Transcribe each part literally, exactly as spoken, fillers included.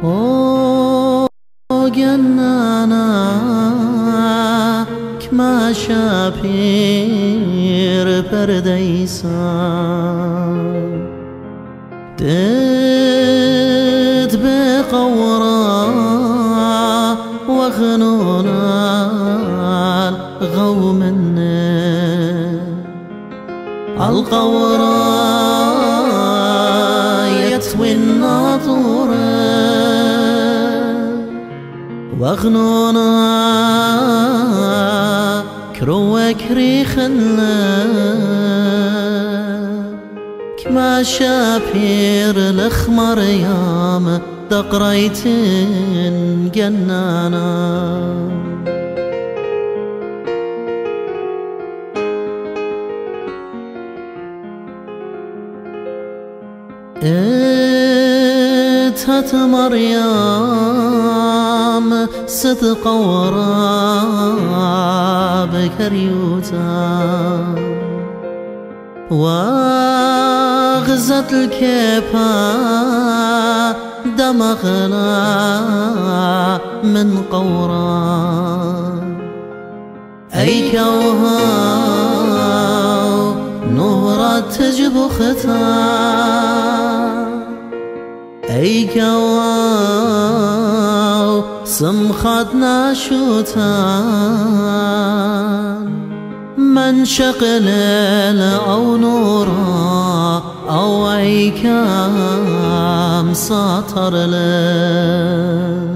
أو جنانا كما شابير برديسان دد بقورا وغنونا الغوم القورا يتوي الناطورة وغنونا كروك ريخنا كما شابير الأخمر يام دقريت جنانا اتهت مريم صدق وراب كريوتا وغزت الكيبا دمغنا من قورا أي كوها نهرة تجب ختا أي كواو سمختنا شوتان من شقلل أو نورا أو عيكام ساطر له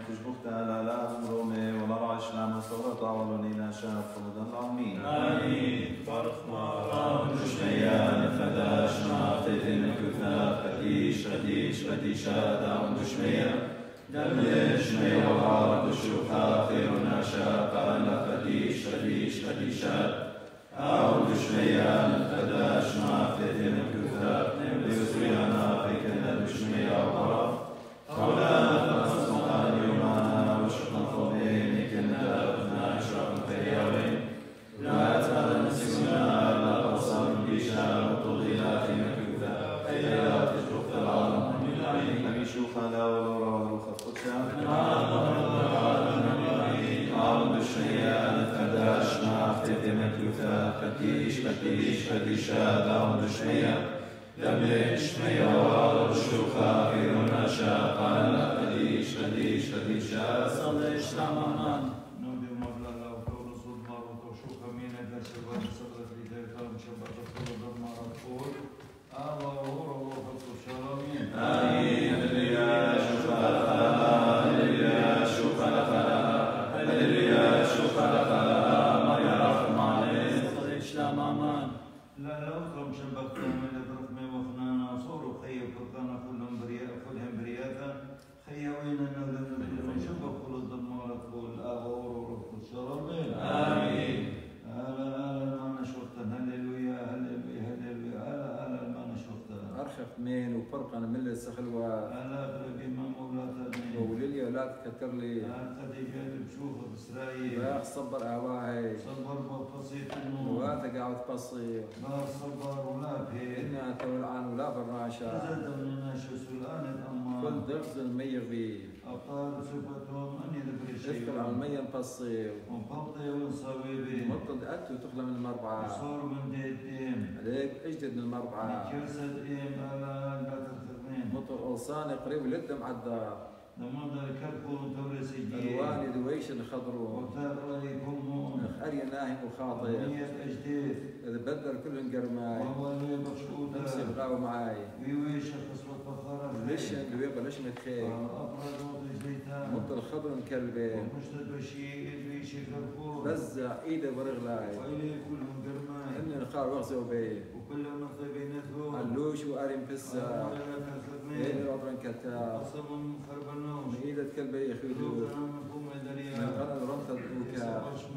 تجبختها لا لا رومي ولا رعش نعم صورة عوالونينا شاف ومدن العمين آمين فرخ مرام دشميان فداش نعطيتين الكثار قديش قديش قديشات عم دشميان دمش مي والعرب الشوخة خيرنا شاق على قديش قديش قديشات عم دشميان فداش نعطيتين الكثار ليسرينا في كنا دشمية وعرب مولانا فاسمع يومنا وشقنا فوقين كنا أبنا عشرة خيالين لا تعالى نسينا لا تصل بيشا وطغينا في مكوثة خيالات تجرق العالم من العين نبي شوخا لا ولورا ولوخا فتشا عرض الشيان فداش مع فتي مكوثة قديش قديش قديشا دعوة الشيان دمش ميا وعرض الشوخا غيرنا شاق على قديش قديش قديشا صلي اشتمامان نودي مبلغ وطول صوت مرة وشوف مين درس الوقت صدرت لي تلفون شباب كل ضم مرفوض الله وهو وفق الشرامين آمين هللويا شوف على خلا هللويا شوف على خلا هللويا شوف على خلا ما يعرف معلم صلي اشتمامان لا لا أكرم شبكتهم اللي ضربنا وفنانا صوروا خي وفرقانا كلهم برياء كلهم برياتا خي وين النولد اللي شبك كل الضم مرفوض الله وهو وفق الشرامين آمين هلا هلا ما نشوفتن هللويا هللويا هللويا هلا هلا ما نشوفتن أرخف مين وفرقنا من السخلوة هلا أقرب ما مولاتني وولي لا تكتر لي قد جاي بشوفه بإسرائيل باخ صبر أواهي صبر بقصيت النور واتك قاعد تقصي لا صبر ولا في إني أتولعن ولا براشا زاد من الناس سلطان كل الأمان دغز المية بي أبطال صفتهم أني ذكر شيء اذكر على المية نقصي ومقطي ونصويبي مطل أتو تخلى من المربعة صار من ديتين عليك اجدد من المربعة كرسد إيم ألا لا تخذنين مطل ألصاني قريب لدم عدا لما الكركون تورسي الواني دويش خضرو وتار رأيكم أريا ناهم وخاطئ نية أجديد إذا بدل كل قرماي وهو اللي بشوطه نفسي بغاو معاي ويوي شخص وفخرة ليش دويبا ليش متخيل أبرد وتجديتان مطل خضر مكلبي ومشتد بشيء بيشي كرفور بزع ايده برغلاي وإلي كلهم قرماي اني القار وغزو بي وكلهم نطيبينتهم علوش وارم فسا ايدي العطرن كتا قسم خربنوش ايدة كلبي يخيدو لوكنا نفهم من دريا غنى رمت البوكا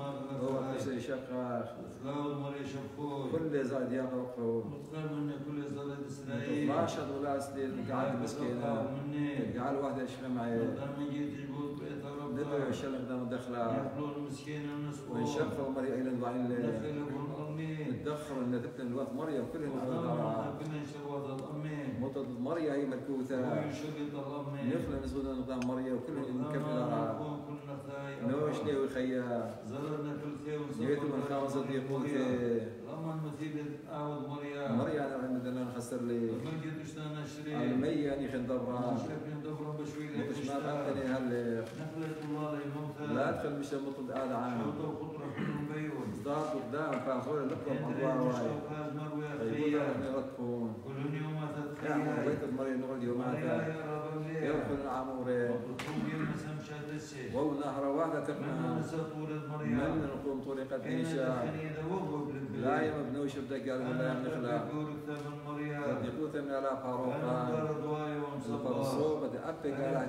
هو تشتري شقاخ لاود مري شفوي كل زاد يقرقو متقال من كل زلد إسرائيل مطلاشد ولا سديد قاعد مسكينة قاعد واحدة يشفى معي لما جيت جبوت بيت ندعو ربنا يشلم دام دخلة يحلون مسكين النسوة وينشف المريء الى الضعين دخلهم الأمين الدخر ان تبتن الوقت مريم كلهم على كنا شروط الأمين مطلب مريم هي ملكوثة ويشقط الأمين نخلى نزود نظام مريم وكلهم مكمل كنا ثاي نوش لي وخيا زرنا كل خير جيت من خامس ديقوتي لما المثيل أعود مريم مريم انا عندنا نخسر لي ما جيت اشتنا نشري المية اني خندرها نشرب ندبر بشوي لك مش ما قلتني هل نخلة الله للموتى لا تدخل مش مطلب هذا عام شوط الخطرة كلهم بيون ضاد قدام فاخور لكم ندري الله واي مشتوك هذا مروي يقول أخيا لك ركون كل يوم يا تتخيل بيت المريم نقول يومات يا رب الليل يدخل العموري وتطوم يمسم شادسي وهو نهر واحدة من تقنع نسى طولة من مريم نقوم طريقة كين نيشا دخلي وقف للبلد لا يمبنوش بدقال ولا يمنخلا يقول كتاب مريم صدقوت من على أنا فاروقا دار دواي ومصبر الفرصوبة أبك على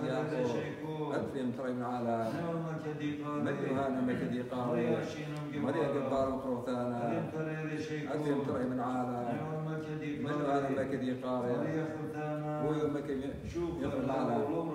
جاكو أدري مطري من على نعم كديقا مدري هانا مكدي قاري مريا قبار وقروثانا أدري مطري من على من هانا مكدي قاري هو يوم يقرب على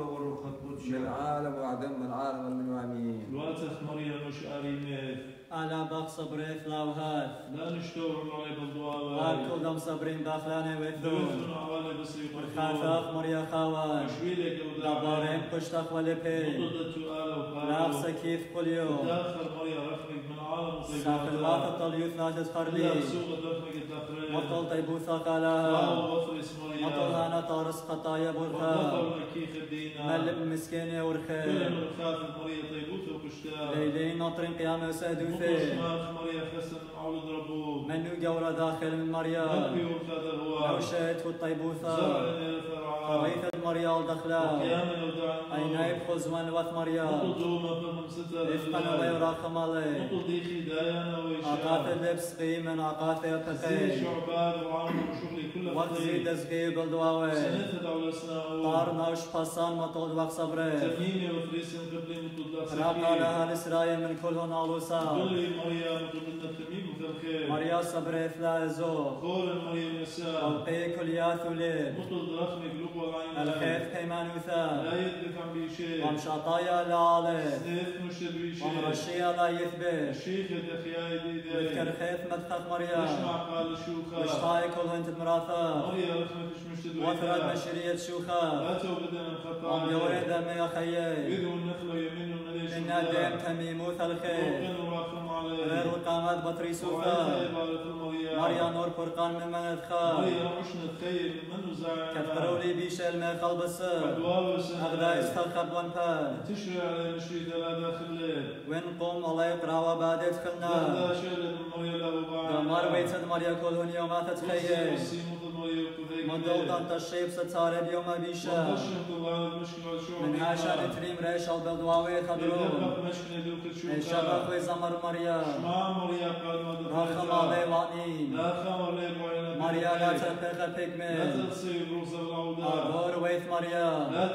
من عالم وعدم من عالم من وامين الواتف مريم مش أريمت على باق صبري فلاوهات لا نشتور معي بالدعاء واركو دم صبرين باخلاني ودون دوزن عوالي بسيط خافاق مريا خوان مشويلك دبارين كشتاق ولبي مضدة آلة وقالوا لابسة كيف كل يوم داخل مريم رفقك من عالم ساق الواقع طليوث ناجد خرلي لا سوق رفقك تقرير مطل طيبوثا قالها وغفرس مريم مطل هانا طارس خطايا برخا وغفر مكيخ الدينا ملب مسكيني كل ورخي من خاف مريم طيبوت وكشتاق ليلين ناطرين قيامة وسادوثي وقشماخ مريم خسن عولد ربوك منو جورا داخل من مريم ربي وخذ لو هو شهدت الطيبوثا زرع الفرعان خويث مريا الدخلا وقياما ودعا أين خزوان وث مريا نطل دوما فمن ستر إفقنا ويراخم عليه نطل ديخي دايانا عقاث وإشاء اللبس قيمن عقاث زي يبقي شعبان وعامل وشغلي كل وقزي دزقي بالدواوي سنتها على سناء طار نوش بصان مطود وق صبري تميمي وفريسين قبلي نطل راقا داخل لها الإسرائيل من كلهن علوسا قل مريم قلنا التميم مثل خير مريا صبري ثلا زو قول مريم نساء القي كل ياث وليد مطل درخمي قلوب وعين الخيف كيمان وثا لا يدفع بشيء ومشاطايا لا عليه سنيف مشتد بشيء ومرشيا لا يثبت الشيخ يدخيا يديدي وذكر خيف مدخخ مريا اسمع قال شوخا واشتاي كلهن تمراثا مريم رخمة مشتد وثرت بشرية شوخا لا توبد من خطايا ومجوري دم يا خيي بيدو النخل يمين المليش إن ديم تميموث الخير وقن وراخم عليه غير القامات بطري وعيسى سوفا يبارك المريم مريا نور فرقان من من ادخال مريم عشنا خير من زعيم كثروا لي بيشل ما قلب السر أدواب السنة أغدا استخب وانفال تشري على مشري لا داخل ليل وين قوم الله يقرا وبعد لا يدخلنا شهد مريم له بعد دمار بيت مريا كلهن يوم تتخيل مدوطا تشيب ستار اليوم بيشا من عشان تريم ريش البلدواوي خضرون الشبك وزمر مريا رخم علي وعنين مريا لا تنفخ بكمل أبور ويث مريا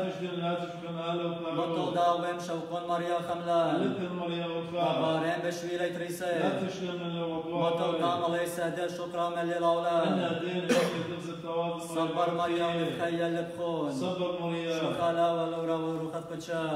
بطل داوم شوق مريا خملا أبارين بشويلة تريسي بطل دام علي سهدي شكرا من للأولاد صبر مريا ويتخيل بخون صبر مريم شخالا ولورا وروخت بتشا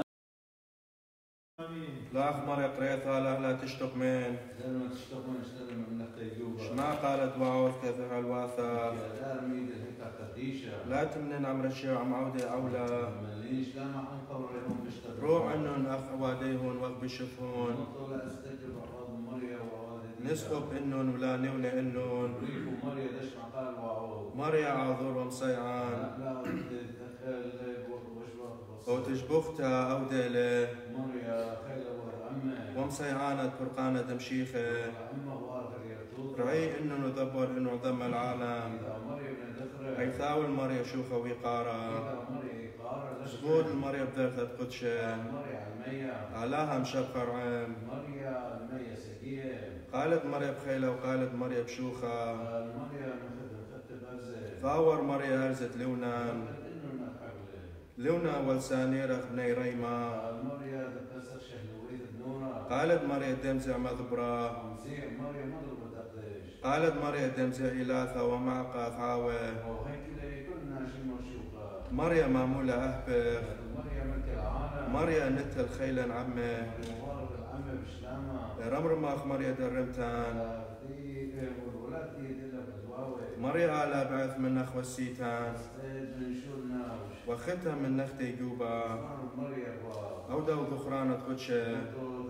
لا أخمر قريتها لا لا تشتق من لما تشتغل نشتغل من نقيجوبا شما قالت وعوث كيف الواثا لا رميد الهيكا قديشة لا تمنن عمر الشيء عم عودة أولى مليش لا معهم قبرهم بيشتغل روح عنهم أخ واديهن وأخ بشفهن نطلع استجب عوض مريا وعوض نسخب إنن ولا نولي إنن ريكو مريا دش مقال وعوض مريا عذور ومصيعان لا تدخل وشبه وتشبختها أو ديلة مريا خيلة وعمة ومصيعانة فرقانة دمشيخة عمة وآخر يرتوط رعي إنه ندبر إنه عظم العالم إذا مريا من دخرة عيثاو المريا شوخة وقارة إذا مريا قارة زبود المريا بذرثة قدشة مريا المية علاها مشبخر عام مريا المية سكية قالت مريا بخيلة وقالت مريا بشوخة مريا مخدم أرزة فاور مريا هرزت لونان إنه نحول لونا والسانيرة بني ريما مريا تفسر شهلوية النورة قالت مريا دمزع مذبرة زي مريا مضرب دقديش قالت مريا دمزع إلاثة ومعقى ثاوة وهيك لي كلنا شي مرشوقة مريا مامولة أهبخ مريا ملك العالم مريا نتل خيلا عمه مبارك العمة بشلامة رمرمخ مريا درمتان دي والولاد دي دلها بزواوي مريا على بعث من نخوة السيتان استيد من شولنا وختها من نختي جوبا مريا أودو ذخرانة قدشة و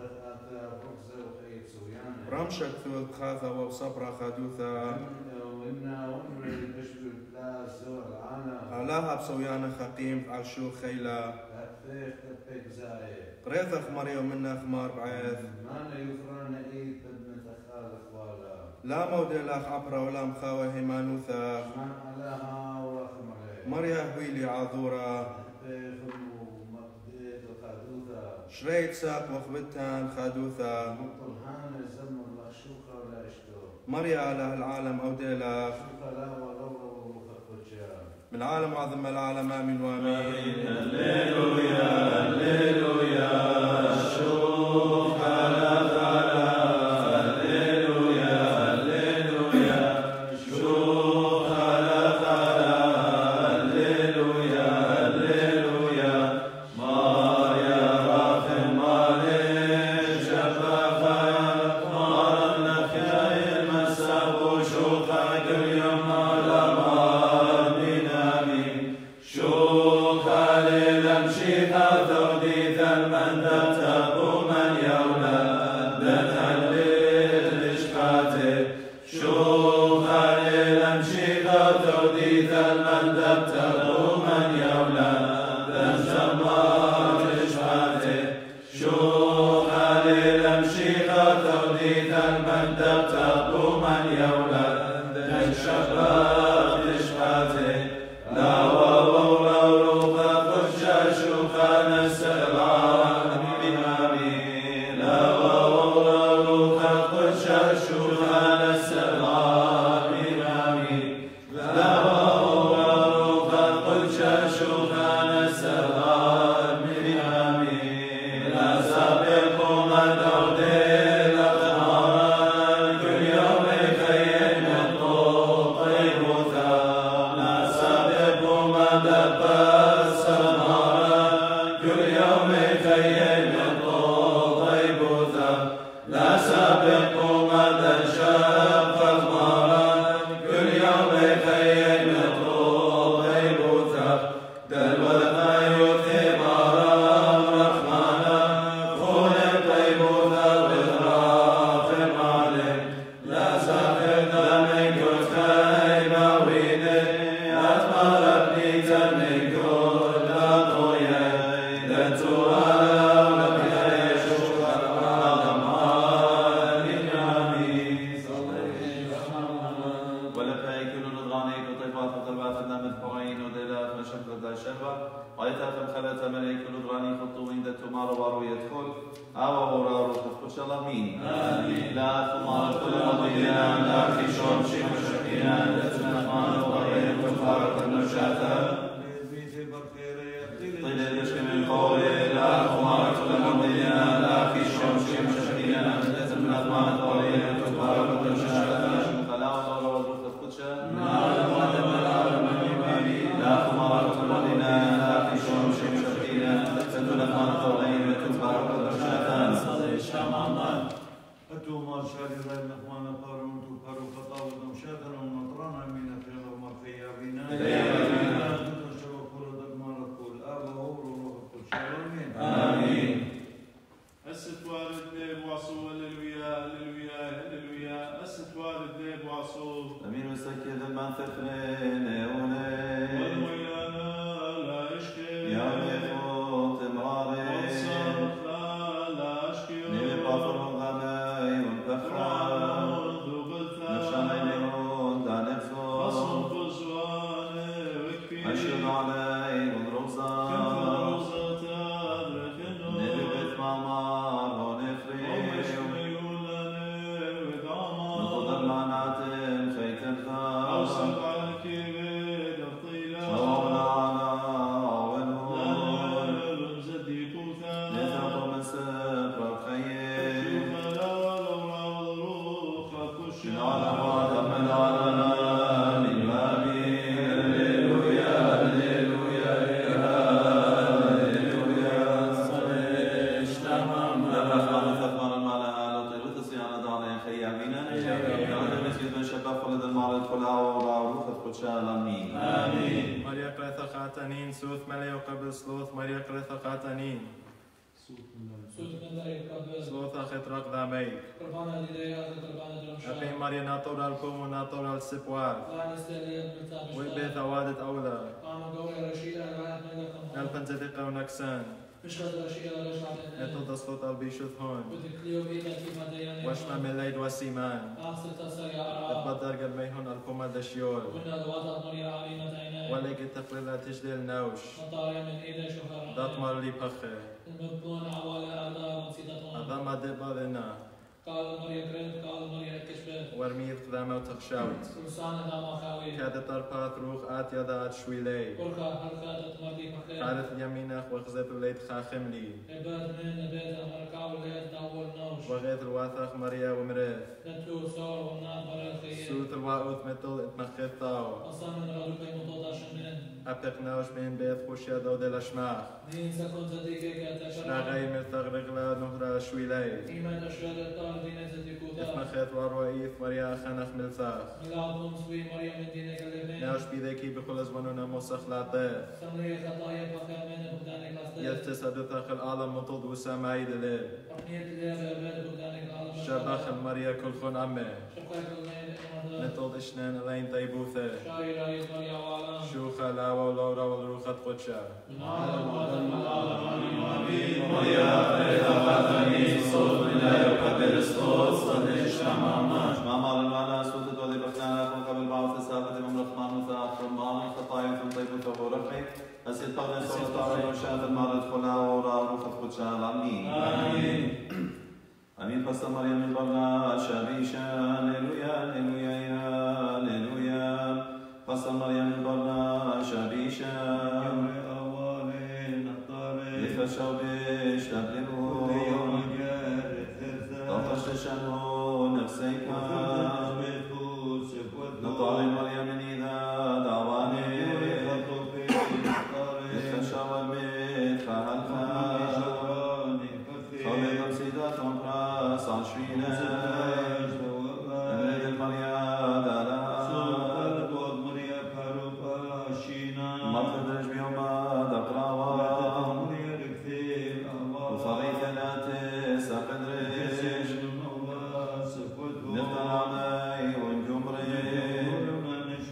رمشة ثوث خاثة وصبرة خدوثة وإنا وإنا بشبه لا سوى العالم علاها بصويانة خقيم على شو خيلة هتفيخ تفيك زايد ريثخ مريم منا خمار بعيث ما لا يفران إيد بدنا تخالف ولا لا مودي لاخ عبرة ولا مخاوة هيمانوثة ما عليها ورحم عليه مريا هويلي عذورة هتفيخ ومقديت وخادوثة شريت ساق وخبتان خادوثة مطلحان زمر لا شوخة ولا اشتو مريا على العالم أوديلاخ شوخة لا ولا وروخة قدشا من عالم عظم العالم آمين وآمين هللويا هللويا شوف على شوخ على المشيخة ثودي شربة ويتاثم خلات ملك الأدراني خطو عند تمار وارو يدخل أو غورا روح خش الله مين آمين لا تمار كل مضينا لا في شوم شيء مشكينا لا تنحمان وغير كفارة النشاتا طيل البشر من قولي لا تمار كل مضينا لا في شوم شيء مشكينا لا تنحمان وغير كفارة النشاتا خلا وغورا روح خش لا تمار كل مضينا لا في شوم شيء مشكينا لا تنحمان وغير كفارة النشاتا صدي الشمعان أتوا ما شاري غير نقمان قارون تقارو فطاوة نمشاتا ونطرانا من خير ومرخيا بنا نتشوى كل دقمان الكل أبا هورو روح الكل شارمين آمين الستوار الديب وعصو هللويا هللويا هللويا الستوار الديب وعصو أمين وسكيد المنفخرين أولي والويانا لا يشكي يا ميخوت مراري والصرخ لا أشكي نبي بافر غناي والبخرى نفشاني نيرون دا نفسو فصل فزواني وكفي أشهد علي والروزا كفر تدركنو نبي بيت مامار ونفري نقدر معنات خيت الثار شوقنا على ونور نثق من سفر الخير على بعض من على آمين. مريا قرثة قاتنين سوث مليو قبل سلوث مريا قرثة قاتنين سلوث أخت رق ذامي أبي مريا ناطورة الكوم وناطورة السبوار ويبيث أوادت أولا نلفن زدقة ونكسان نتو تصلط البيشوث هون واشما من ليد وسيمان اتبطر قلبي هون الكومة دشيول وليك التقليل تجدي النوش داتمر لي بخي أضم دبا لنا قال مريم كريم قال مريم كشبه ورميت قدامه وتخشاوت سلسان دام خاوي كادت أربعة روح آت يدات شويلي بركة حركات مرضي بخير قالت يمينك وخزت وليت خاخم لي عباد من بيت مركع وليت داول نوش وغيت الواثق مريا ومريث نتلو صور ونار برا الخير سوت الواؤث مثل اتمخيت طاو أصلا من رجل مطوطا شمن أبتق نوش بين بيت خوشيا دو دي لشماخ دين سكون صديقك تشرع شراغي مرتغرق لا نهرا شويلي إيمان أشهد الطار دين زديكوتا اتمخيت وروئيث مريا خنخ ملثاخ ملعب مسوي مريم من دينك اللبنان نوش بيذكي بخل زمنونا موسخ لا طيف سمري خطايا بخير من بغدانك لاستيق يلتس أدثخ العالم مطلد وسامعي دليل أحنية الليل بأباد بغدانك العالم شبخ المريا كل خون أمي شقاك الليل إمرضا نطلد إشنان لين طيبوثة شاي رايز مريا وعلام شو خلاوة ولورا والروخة قدشة من عالم وعدم العالم آمين مريا قريثة قاتنين صوت من لا يقبل الصوت صدق الشمعان شمعمار المعنى سوتت وذي بخنانا كن قبل بعض السافة من رحمان وثاق رمان خطايا ثم طيبوثة ورقي أسيد قبل صوت عرب وشاف المرض خلا ورا روخة قدشة آمين آمين أمين فصل مريم البرنا شابيشا هللويا هللويا يا هللويا فصل مريم البرنا شابيشا يتفشوا بيش تبلغوا طفش شنو نفسيك نطالب مريم إذا دعواني يتفشوا الميت فهلفا خلي قبسيدة ثمرا صاشوينا أمريد المريا دالا مطلب رجبيوما دقراوا وفريث ناتس أقدرش نفتر علي ونجمري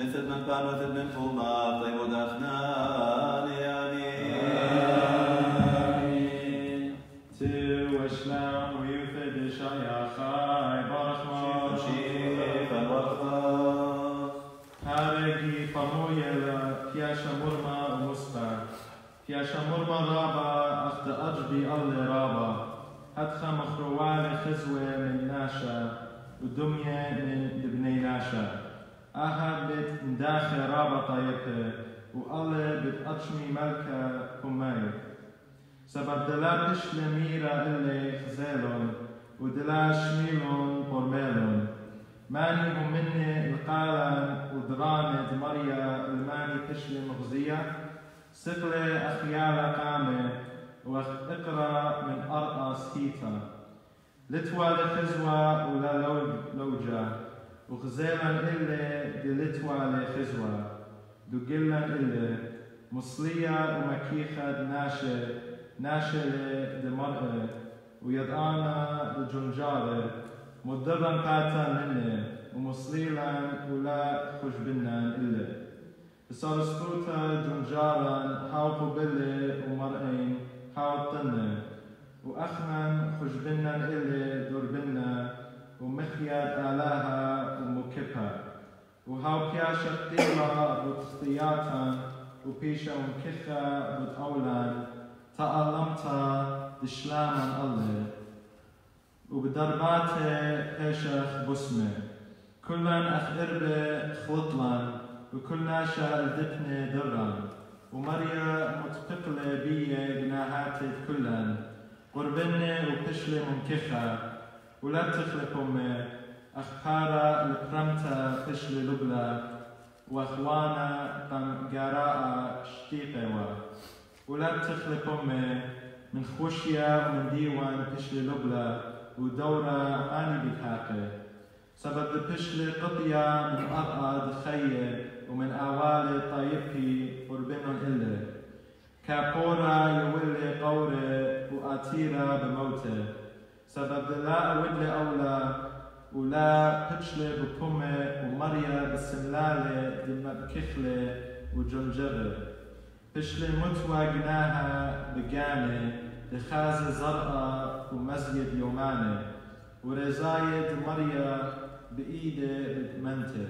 مثل من كان مثل من فوما طيب ودخنا آمين وشلام ويفد شيخاي برخما شيفا برخا هارجي فمويلا كياشا مرمى ومسبع كياشا مرمى رابا أخت أجبي الله رابا هدخا مخروان خزوة من ناشا ودمية من دبني ناشا أها بيت نداخي رابا طيبه والله بيت أجمي ملكة كمي سبب دلا بشل ميرا اللي خزيلون ودلا شميلون برميلون ماني هم مني القالن ودرانة مريا الماني بشل مغزية سقلة أخيالة قامة واقرأ من أرقص هيتا لتوى لخزوة ولا لوجة وخزيلا إلي دلتوى لخزوة دقلا إلي مصلية ومكيخة ناشة ناشة لمرأة ويدعانا لجنجارة مدرا قاتا مني ومصليلا ولا خشبنا إلا بصار سكوتا جنجارا هاو قبلي ومرأين هاو طنة وأخنا خشبنا إلا دربنا ومخياد آلاها ومكبها وهاو بياشا قيلة بتخطياتا وبيشا ومكخة بتأولان تألمتا دشلاما الله وبدرباته هشخ بسمه كلن أخربه خلطلان وكلنا شال دفنه دران ومريا متققلة بيه جناهاتي كلن قربنه وبشلة ممكخة ولا تخلق أمه أخبارا لكرمتا بشلة لبلا وأخوانا قم جراء شتيقوا ولا تخلق أمه من خوشيا ومن ديوان بشل لبلا ودورة آني بكاقة سبب بشل قطيا من أرقاد خية ومن أوال طيبكي قربنا إلا كابورا يولي قورة وآتيرا بموته سبب لا أود أولا ولا بشل بكمة ومريا بسملالة دمبكخلة وجنجبة بشل متوى جناها بجانة لخازة زرقاء ومزيد يومانة ورزايد مريا بإيدة بتمنته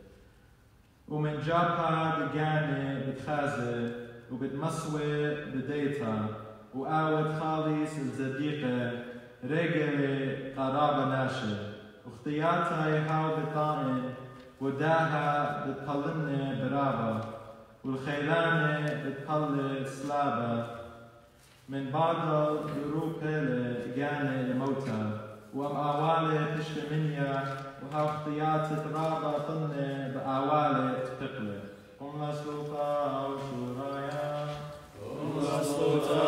ومن جابها بجانة بتخازة وبتمسوى بديتها وآوت خالص الزديقة رجلة قرابة ناشة واختياتها يهاو بطائن وداها بتطلمني برابة والخيلانة بتطل سلابة من بعض يروبة لجانة لموتى وأم أوالة تشفي منيا وها اختيات ترابة طنة بأوالة تقلة قمنا سلطة وشورايا قمنا سلطة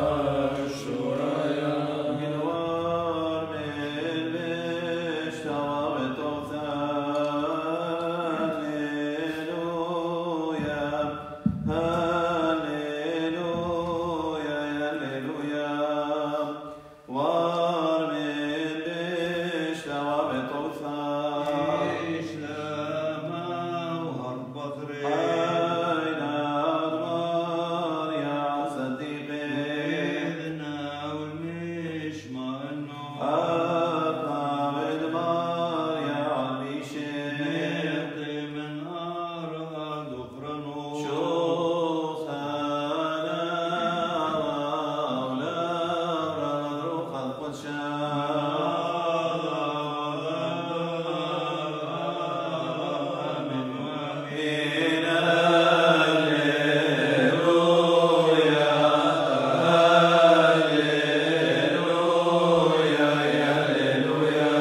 وشورايا جنوار من بشتوى بتوثان هللويا هللويا هللويا وار من بشتوى بتوثان إسلاما وهرب بطري حين أضمار يا صديقي إذنا والمش ما إنه أبقى بدمار يا عميشي يقضي من أراد أخرنه شوخنا وأولاد روح القدس آمين إن هللويا هللويا هللويا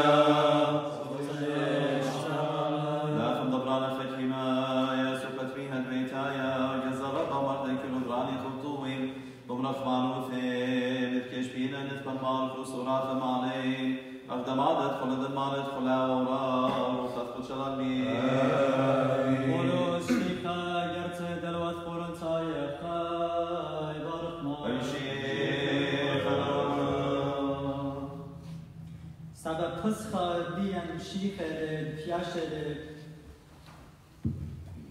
لا تنضبران ختما يا سكت فيها البيتايا جزر قمر ذيك الودراني خطوين ضمن خمانوثي نتكش بينا نتبن مالك وصورات مالي أقدم عدد خل دمان ادخل أورا وتدخل شلالي قولوا سيخا جرت دلوت قرن تايخا يبارك ما سبب فسخا ديان شيخة بياشة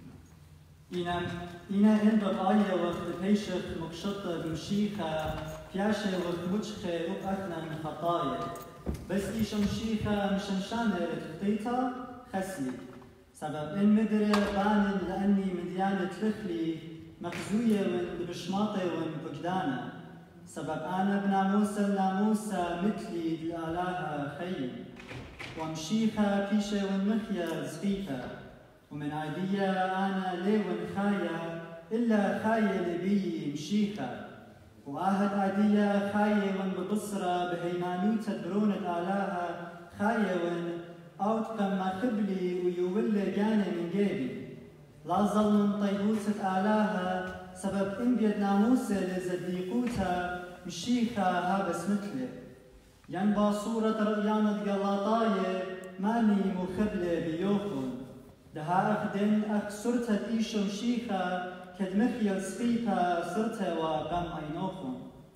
إنا إنا إن بقايا وقت بيشخ مكشطة بمشيخة بياشة وقت مجخة وقتنا من خطايا بس إيش مشيخة مشمشانة رتقيتا خسلي سبب إن مدري بان لأني مديانة لخلي مخزوية من بشماطة ومن بجدانة سبب أنا بناموسة ناموسة مثلي لآلها خيم ومشيخة بيشة ونمخيا زخيخة ومن عادية أنا ليون خايا إلا خايا لبي مشيخة وآهد عادية خايا ون ببصرة بهيمانوتة برونة آلاها خايا ون أوت كما خبلي ويولي جاني من جيبي لا ظل طيبوسة آلاها سبب إن بيد ناموسة لزديقوتها مشيخة هابس مثلي ينبا صورة رؤيانة قلاطاية ماني مخبلة بيوخن دها أخدن أخ صرتها إيشو مشيخة كدمخيل سخيفة صرتها وقام أينوخن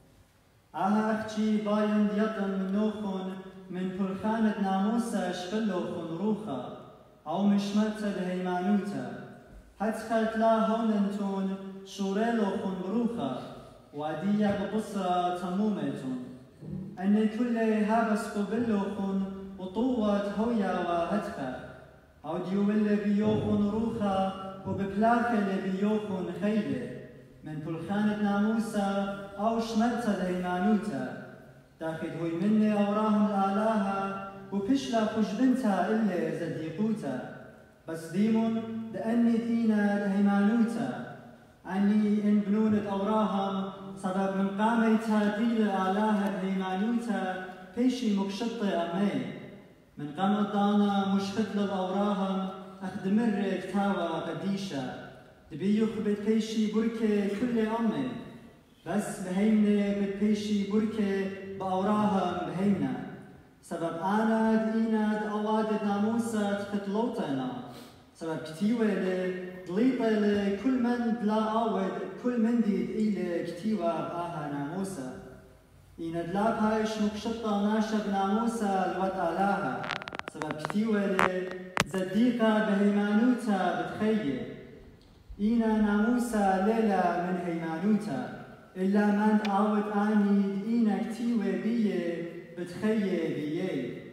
آها أختي باين ديطن من نوخن من بلخانة ناموسة شفلوخن روخة أو مشمرتها بهيمانوتا هتخلت لا هوننتون شوريلوخن بروخة وعدية ببصرة تمومتون أن كل هابس قبلوخن وطوة هويا وهتخة أو ديول بيوخن روخة وببلاخة بيوخن خيلة من بلخانة ناموسة أو شمرتها لهيمانوتا تاخد هوي مني أوراهم الآلاها وبشلا خجبنتها إلا زديقوتا بس ديمون لأني دينا لهيمانوتا عني إن بنونة أوراهم سبب من قاميتها ديل آلاها لهيمانوتا بيشي مكشطة أمي من قام الضانا مشخط للأوراهم أخدمر كتاوى قديشة دبي يخبت بيشي بركة كل أمي بس بهيمنة بتبيشي بركة بأوراهم بهيمنة سبب أنا دينا أواد ناموسة تخطلوتنا سبب كتيوة دليطة لكل من بلا أود كل من دي إلى كتيوة بآها ناموسة إن دلاب هايش مكشطة ناشا بناموسة الوات آلاها سبب كتيوة زديقة بهيمانوتا بتخيل إنا ناموسة ليلة من هيمانوتا إلا من أود آني إنا كتيوة بيه بتخيل بيه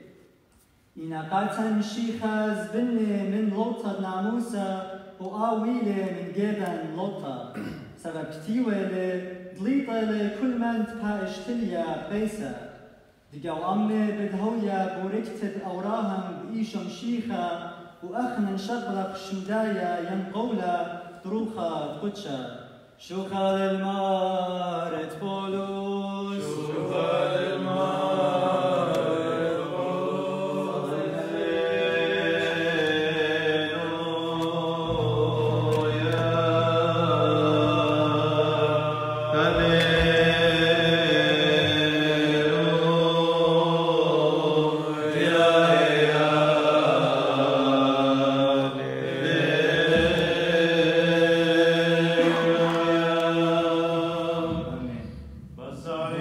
إنا قاتل مشيخة زبنة من لوطة ناموسة وآويلة من جبن لوطة سبب كتيوة دليطة لكل من تباشتليا بيسا دقاو أمي بدهويا بوركتت أوراهم بإيشو مشيخة وأخنا نشغلق شمدايا ينقولا دروخة قدشة شوخة للمار تبولوس شوخة للمار Sorry.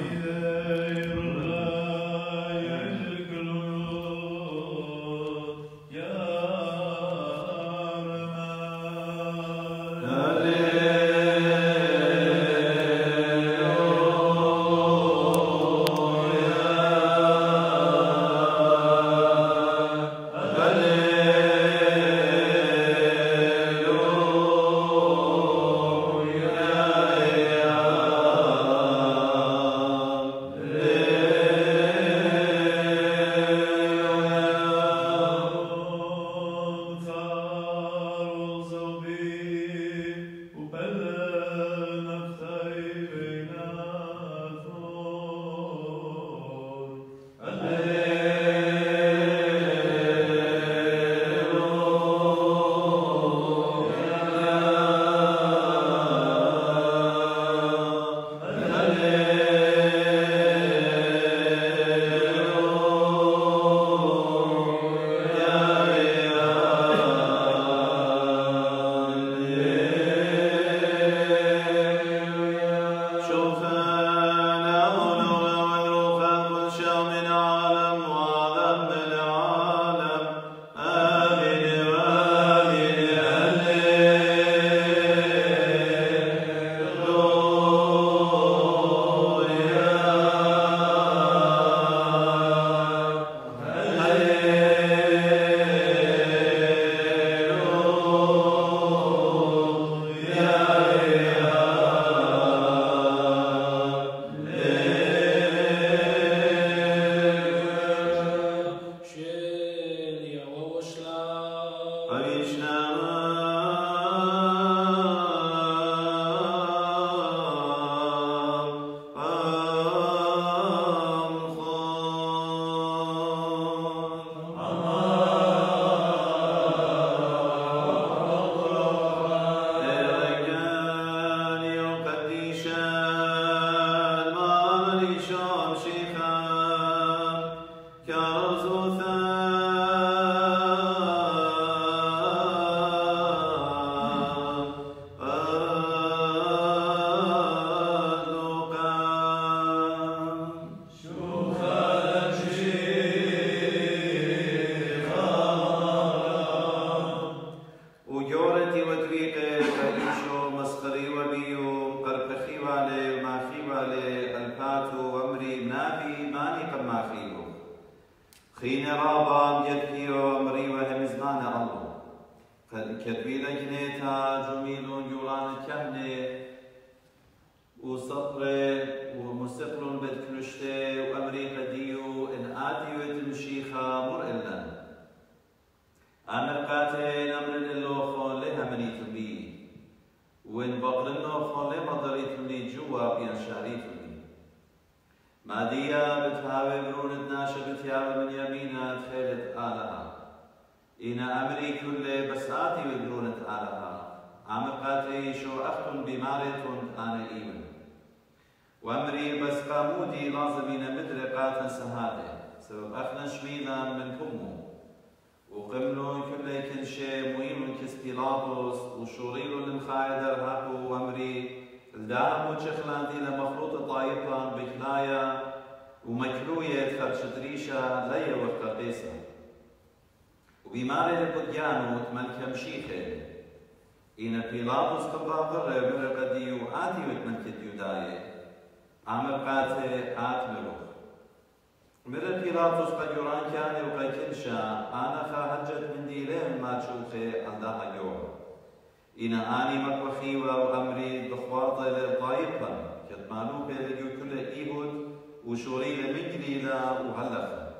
أمري منابي ماني قما خيلو خين رابا مجدكيو أمري وهم زمان الله كتبيل جنيتا جميل يولان كهنة وصبر ومستقل بدكنشته وأمري قديو إن آتي وتمشيخا مرئلا أمر قاتل أمر اللوخون لها مني تبي وإن بقرنو خون لما ضريتني جوا بيان شاريتني مادية بتهاوي برونت ناشا بتياوي من يمينها تخيلت آلها إن أمري كل بساتي وبرونت آلها أمر قاتل شو أختن بمارتون أنا إيمن وأمري بس قامودي لازمين مدر قاتل سهاده سبب أخنا شميلا من كمو وقملون كل كل شيء مهم كس بيلاطس وشوريلو المخايدر هاكو وامري الدعم وشخلان دي لمخلوط طايبان بكنايا ومكلوية خرشت ريشة ليا وفق قيسا وبماري لبديانو تملك مشيخة إن بيلاطس قبابر من قديو آتي وتملك يوداية عمر قاتي آتمرو مرة بيلاطس قد يران كان وقد كنشا أنا خاهجت من ديلين ما تشوخي عندها جوع إن آني مكوخيوة وأمري بخواطة للطايبة كتمالو بيلجو كل إيهود وشوري لمجليلة وهلفة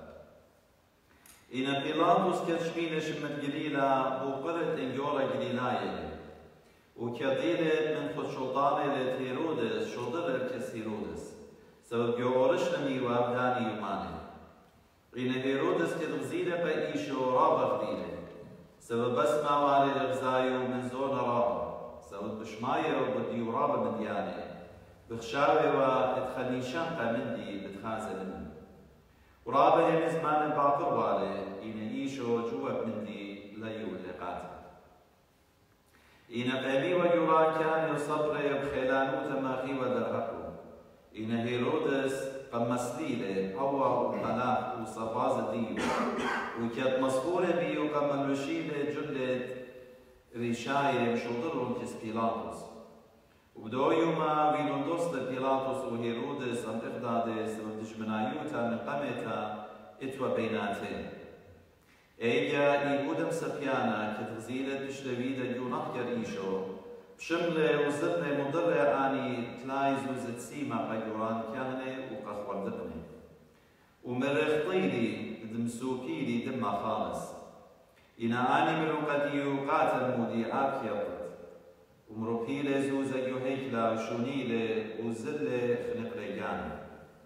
إن بيلاطس كتشميل شمت جليلة وقرت إنجورة جليلاية وكديلت من خد شوطانة لتيرودس شوطر الكسيرودس سبب جورش نمي وابداني يماني إن هيرودس كتغزيلة بإيشو رابا غديلة سبب بس ما والي الغزايو من زون رابا سبب بشماية وبديو رابا مديانة بخشاوي واتخنيشان قامندي بتخازة منه ورابا هم زمان باقر والي إن إيشو جواب مندي ليو اللقات إن قيمي وجوران كان يصبر يبخيلانو تماخي ودرهقو إن هيرودس قمسليلة هو وملاك وصباز ديو وكانت مصبورة بيو قملوشيلة جلد ريشاية مشوطرون كس بيلاطس وبدو يوما ويلوندوس لبيلاطس وهيرودس أم إخدادس وتجمنايوتا من قمتا إتوى بيناتين إيجا إيقودم سبيانا كتغزيلة تشتويدا يونحكر إيشو بشملة وزرنة مضرة آني تلاي زوزة سيما قيوران كهنة وقخور دقنة ومرخطيلي دمسوكيلي دما خالص إنا آني مرو قديو قاتل مودي آكيرت ومروبيلة زوزة يوهيكلا وشونيلة وزلة خنق ريجانة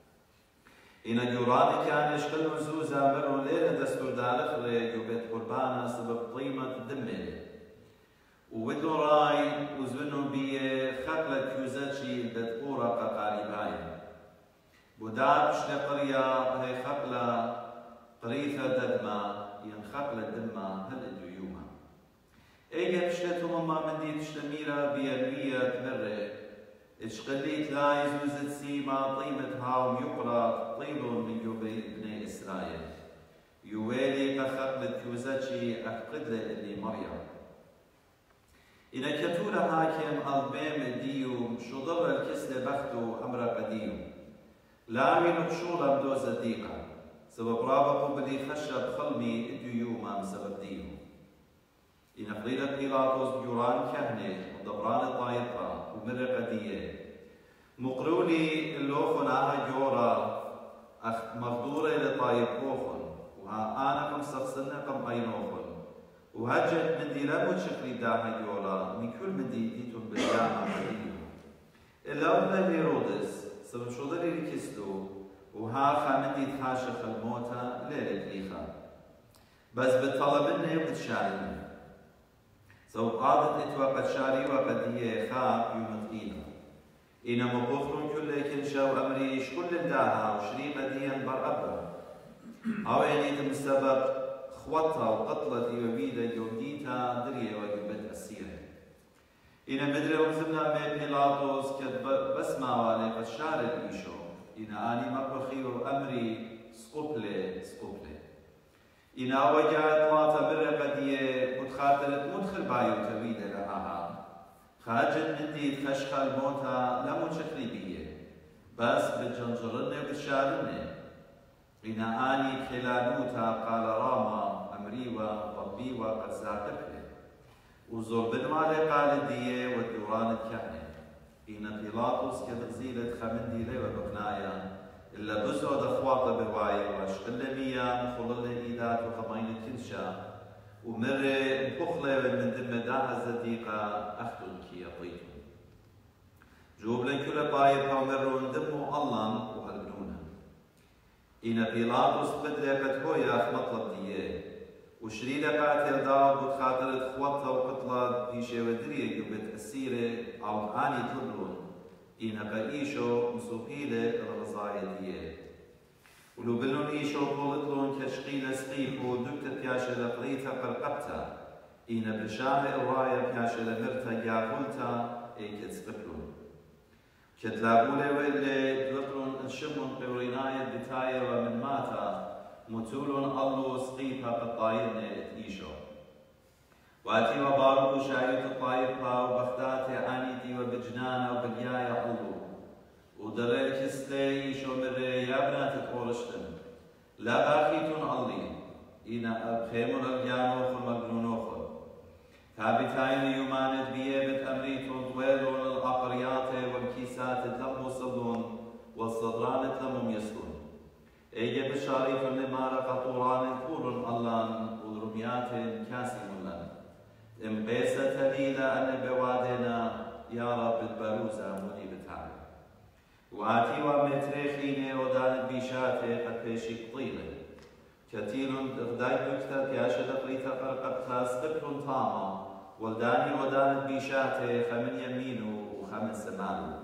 إنا جوراني كان يشقلوا زوزة مرو ليلة دستور دالخري وبيت قربانا سبب طيمة دمه وودلو راي وزبنهم بي خقلة كيوزاتشي دتقورة قارباي بودابش لقرية هي خقلة قريثة ددما ين خقلة دما هل ادويوما ايجا بشلتهم ما من دي تشتميرا بيرمية تمرة اشقلي تلاي زوزت سيما طيمة هاوم يقرأ طيلون من يوبي بني إسرائيل يوالي كخقلة كيوزاتشي أفقدلة اللي مريم إن كتورة هاكم ألبام ديو شضر الكسل بختو أمر قديو لاوي نبشولا بدوز الديقة سبب رابقو بدي خشب خلمي الديوما سبب ديو إن قليلة بيلاطس بيوران كهنة ودبران الطايطة ومر قدية مقرولي اللوخن آها جورا مغدورة لطايبوخن وها أنا كم سخصنا كم أينوخن وهجت من دي لابد شكلي داها جورا من كل من دي ديتون بالجامعة مدينة إلا أبدا هيرودس سبب شو ذلك ركستو وها خامن دي تخاشخ الموتى ليلة إيخا بس بتطلب منه وبتشاري سبب قادت اتوقت شاري وقد هي خاب يوم تقينا إنما بوخرون كل كنشا وأمريش كل داها وشري مديا برأبا أو يعني السبب خوتها وقتلت يوبيدا يوديتا دريا ويبت أسيرة إن مدري وزمنا من بيلاطس كد بسمع والي قد شارد إيشو إن آني مقبخي وأمري سقبلة سقبلة إن وجعت طلاطة مرة قدية متخاطرت مدخل بايو تبيدة لها خاجت من دي تخشخ الموتى لمو شكلي بيه بس بتجنجرني وبتشارد بشارني إن آني خلالوتا قال راما أمريوا طبيوا قد ساقبه وزور بنوالي قال ديه والدوران الكهنة إن بيلاطس كتغزيلة خمندي لي وبقنايا إلا بزعد أخواطة بواي واشقل ميا مخلل إيدات وخمين كنشا ومر بخلة من دم داها زديقة أختن كي يطيتم جوب لن كل بايب ومرون دمو الله وهالبنونا إن بيلاطس بدري بتهويا مطلب ديه وشريدة قاتل داود بتخاطر خوطة وقتلة بيشي ودريه يبت أسيرة أو آني تبلون إن قايشو مسوقيلة الغزاية ديه ولو بلون إيشو قولتلون كشقيلة سقيفو دكتة بياشة لقريتا قرقبتا إن بشامة الراية بياشة لمرتا جاغولتا إي كتسقبلون كتلابولة ويلي دلقلون الشمون قوريناية بتاية ومن ماتا متولون الله سقيفها قطايرنا إيشو واتي وبارك شايت الطايفة وبختاتي عنيتي وبجنانا وبقيايا الله ودريك استي شو مري يا بنات كورشتن لا باخيتون الله إن أبخيمون الجانوخ المجنونوخ ثابتين يماند بيابت أمريتون طويلون الأقريات والكيسات تلمو صدون والصدران تلمو يسلون إيجا بشاريتون لمارق طوران كورن اللان ودرميات كاسي ملان امقيسة تليلة أن بوادنا يا رب البروزة مدي بتعالى وآتي ومتريخيني ودان بيشاتي قد بيشي طيلة كتيل غداي بكتر كياشة دقريتا قرقبتا سقبل طاما ولداني ودان بيشاتي خمن يمينو وخمن سمانو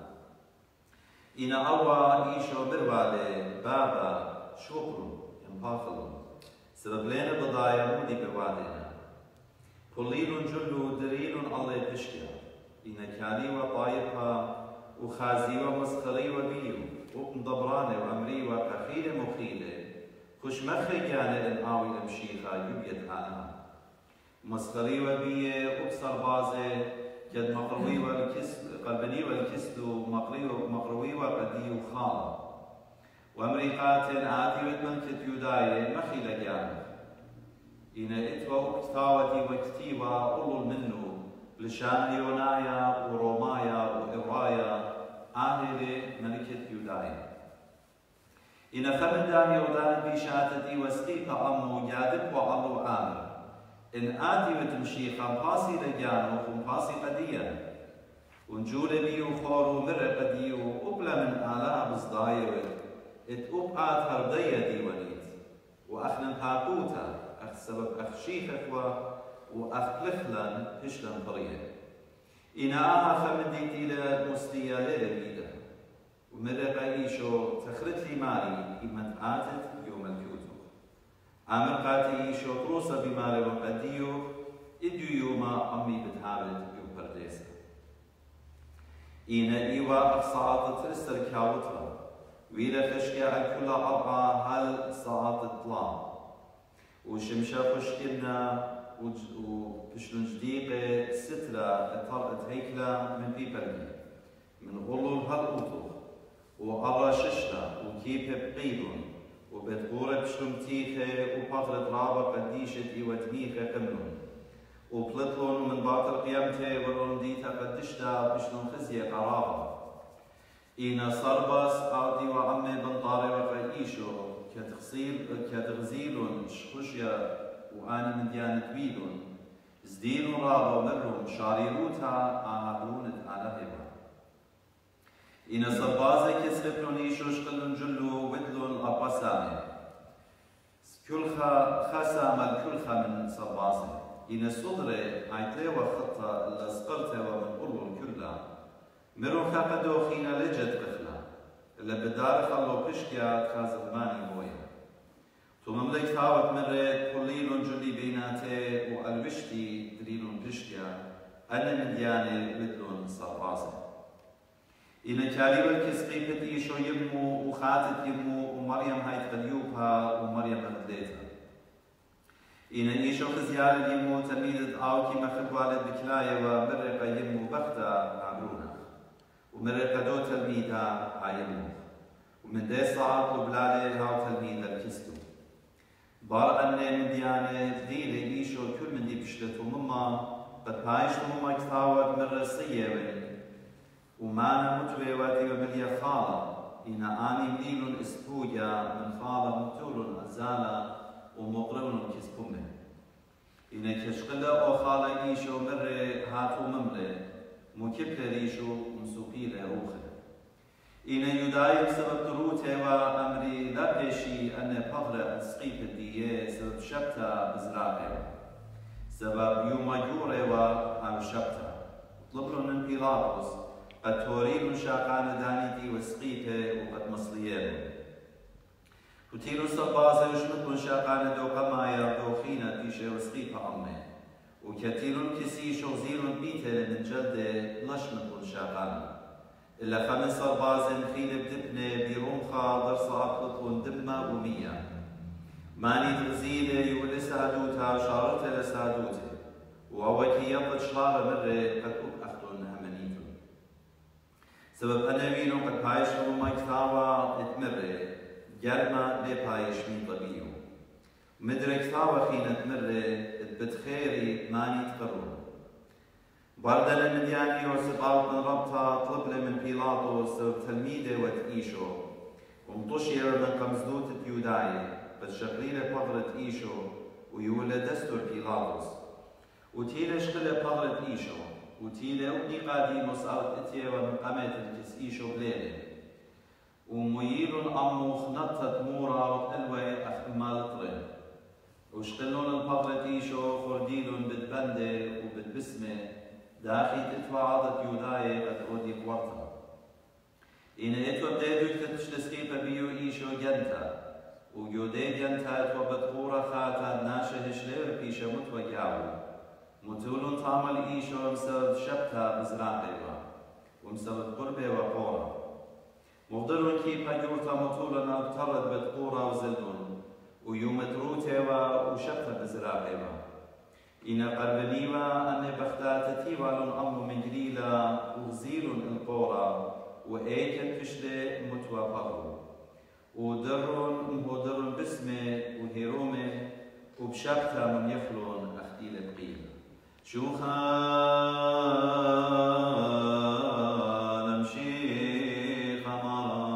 إن أوا إيشو بروالي بابا شوقرو ينباخلو سبب لنا بضايا مدي بوادنا كلين جلو درين الله بشكا إن كالي وطايبها وخازي ومسخري وبيو وابن ضبراني وأمري وكخيل مخيلة خش مخي كان الآوي المشيخة يبيت عنها مسخري وبيه وبصر بازي كد مقروي والكسل قلبني والكسل مقروي وقدي وخال وأمريقات آتي ومن كتيوداي مخي لجانب إن إتوا وكتاوتي وكتيبا قلل منه لشان ليونايا ورومايا وإرايا آهلي ملكة يودايا إن خمن داني ودان بيشاتتي وسقيقة أمو جادب وعلو آمر إن آتي وتمشي خمباسي لجانو خمباسي قديا ونجول بيو خورو مر قديو أبلا من آلاء بصدايا إت أبقات هردية ديوانيت وأخنن هاكوتا أخ سبب أخ شيخك وأخ لخلان هشلان طريقة إن آها خمن ديتي لمستيا ليلة ومرق إيشو تخرت لي مالي إمن آتت يوم الكيوتو عامر قاتي إيشو تروسا بمالي وقديو إدو يوما أمي بتهابت يوم برديسا إن إيوا أخصاعت ترستر كاوترا ويلا خشكا الكل أربعة هل صاعت الطلام وشمشا خشكنا وبشلون جديقة سترة طرقت هيكلة من بيبرني من غلول هالقطوخ وأرى ششلة وكيبة بقيلون وبتقورة بشلون تيخة وبطرة رابة قديشة إيوتميخة كملون وبلطلون من باطر قيامته والرنديتا قدشتا بشلون خزية قرابة إن صربس قاضي وعمي بن طاري وقايشو كتغسيل كتغزيلون شخشيا وآني من ديانة بيلون زدين رابا ومرهم شاريروتا آهدونت على هوا إن صربازة كسخبلون إيشوش قلن جلو ودلون أباسامي كل خسام الكل من صربازة إن صدري عيتلي وخطة لسقلته ومن قلون كلها مرون خاقدو خينا لجد قفلا اللي بدار خلو بشكيا خازد ماني مويا تو مملك ثاوت مرت كليلون جلي بيناتي والبشتي دريلون بشكيا أنا من دياني مثلون صربازة إن كاليب الكسقيبة إيشو يمو وخاتت يمو ومريم هايت غليوبها ومريم غدليتها إن إيشو خزيار يمو تميدت آوكي مخد والد بكلاية ومرقة يمو بختا عبرونا ومرقة دو تلميدها عيمو ومن دي صعد وبلادي هاو تلميذ الكستو بار أني من ديانة ديلي إيشو كل من دي بشلتو مما قد بايش مما كثاوت من رسية وين ومانا متوي واتي ومليا خالة إن آني منيل إسبويا من خالة متول أزالة ومقرن كسبومه إن كشقلة أو خالة إيشو مرة هاتو مملة مكبلة ريشو مسوقيلة أوخر إن يدايم سبب تروته وأمري لا بيشي أن بغرة سقيب الدية سبب شبتا بزراقه سبب يوم جورة وهاو شبتا طلبلو من بيلاطس قد توريل شاقان دانيتي وسقيته وقد مصليه وتيرو صبازة وشمكن شاقان دو قمايا دوخينة تيشة وسقيته أمي وكتيرون كسيش وزيرون بيته من جلده لشمكن شاقان إلا خمس صبازة مخينة بدبنة بيرومخا درصة أطلقون دمة ومية ماني تغزيلة يولي سادوتها شارتها لسادوته وهوكي يضل شلارة مرة قد أبأخدون همنيتون سبب أنوينو قد بايشو ما كثاوة اتمرة جرمة لي بايش مين طبيعو مدرة كثاوة خينة تمرة بتخيري ماني تقرون باردة المدياني وسباوت من ربطها طلب لي من بيلاطو سبب تلميذة وتقيشو ومطشير من قمزدوت تيوداي بس شغليلة بغرة إيشو ويولد دستور بيلاطوس وتيلة شغلة بغرة إيشو وتيلة ابني قاديم وسألت اتيا ومن قامت الكس إيشو بليلة ومييل أمو خنطت مورا وتقلوة أخ مالطرة وشغلون البغرة إيشو خرديل بتبندة وبتبسمة داخل تتوعضت يوداي قد أودي قوارتها إن إتو بديدو كتش لسقيبة بيو إيشو جنتا ويودي جنتا إتو بتقورة خاتا ناشا هشلير بيشا متوجعو متولون طامل إيشو مسبب شبتا بزراقيوا ومسبب قربة وقورة مفضلون كيبا يورتا متولون أبطلت بتقورة وزلون ويوم تروتيوا وشبتا بزراقيوا إن قربنيوا أن بختاتتي والون أمو من جليلا وغزيل القورة وإيكن كشلي متوا بغرو ودرون مهدرون بسمه وهيرومه وبشبتا من يخلون أختي لبقيل شوخا نمشي خمارا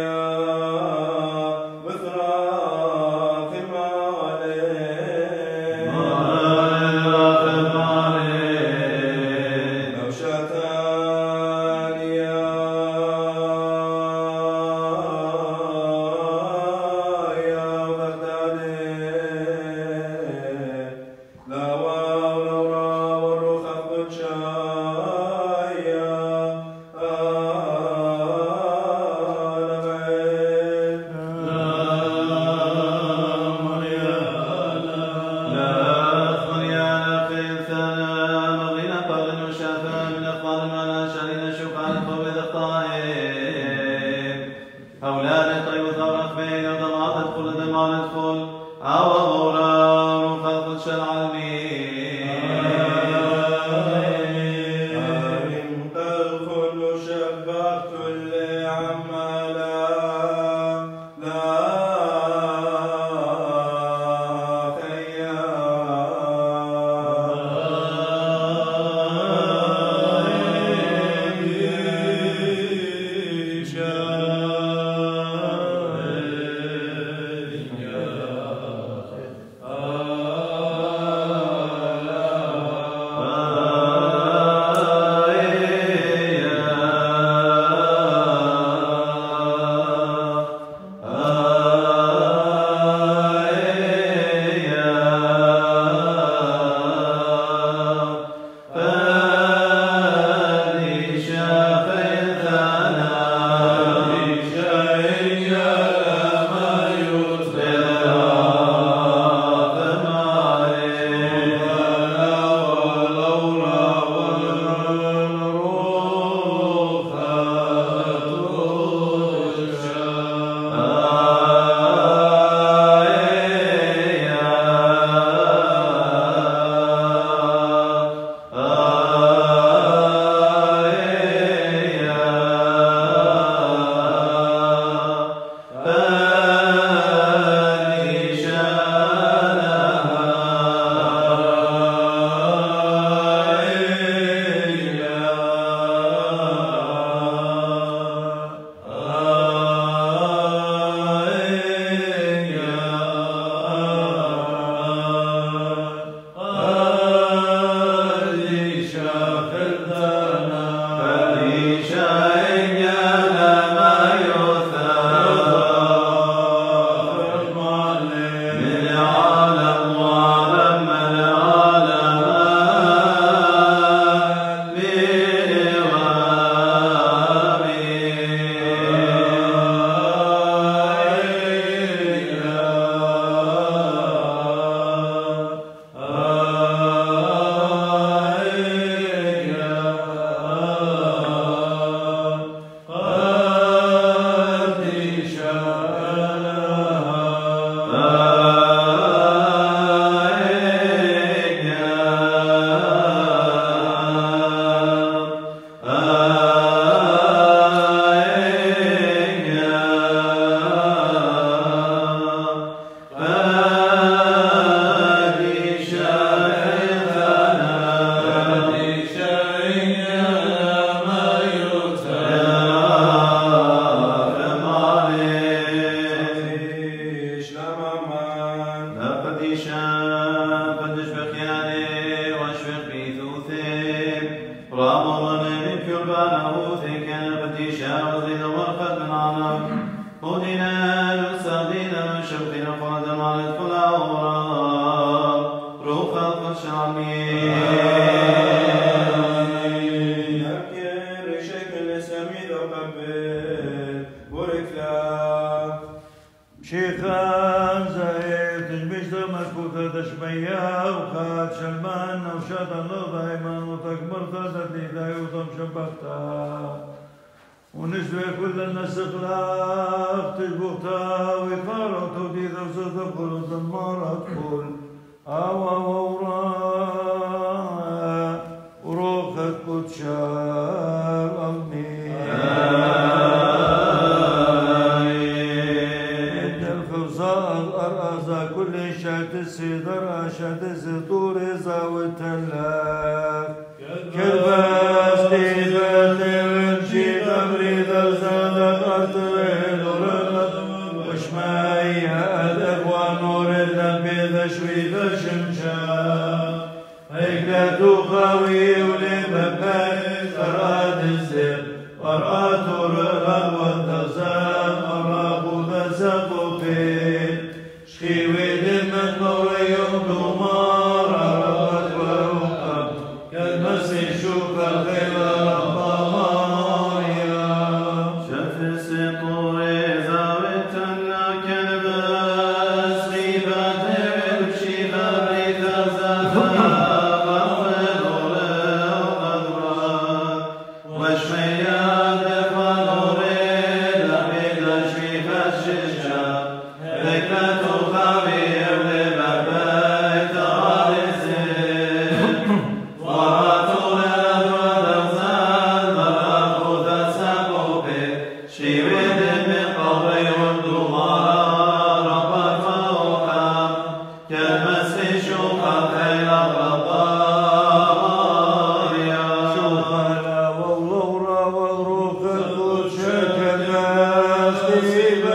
كالباس دي بنجي تمري ذا زادت أرتويل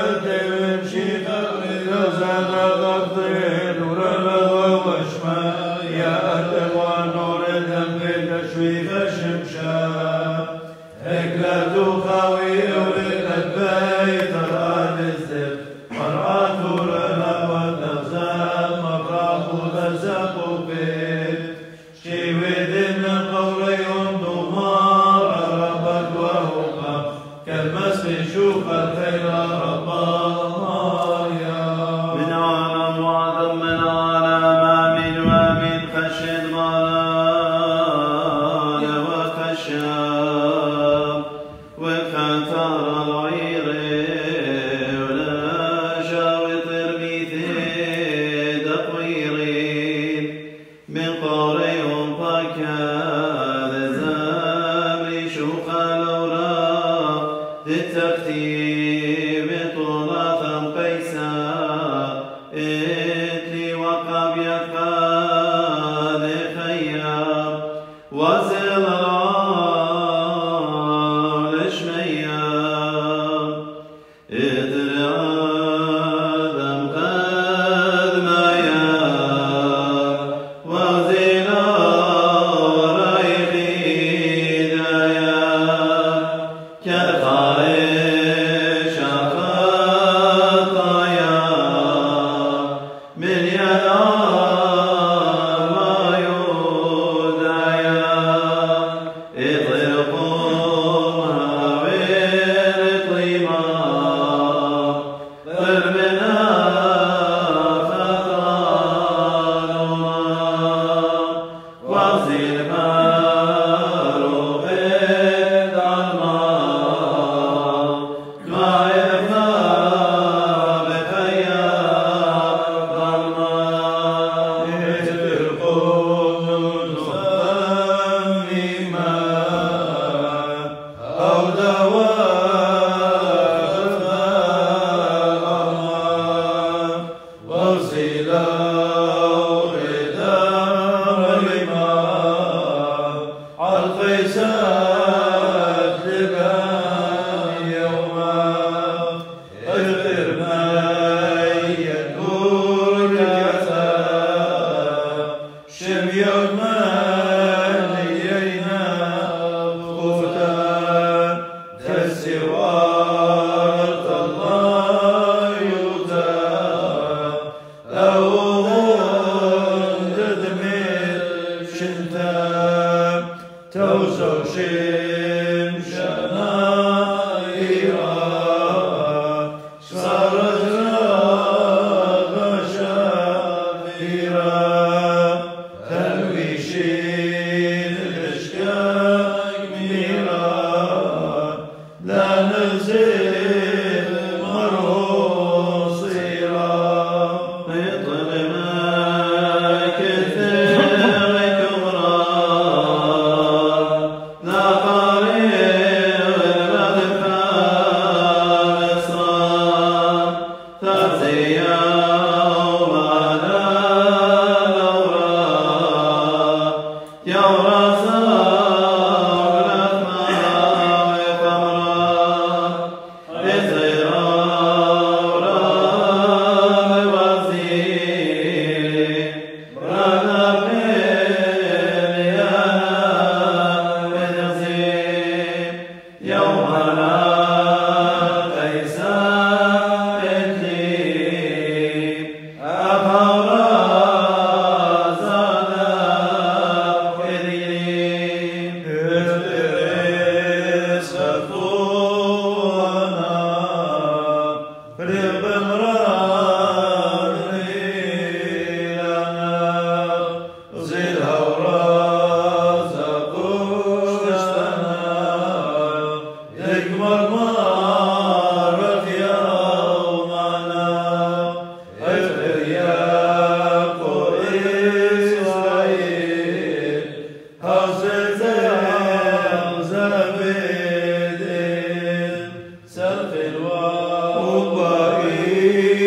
Self-il-wa,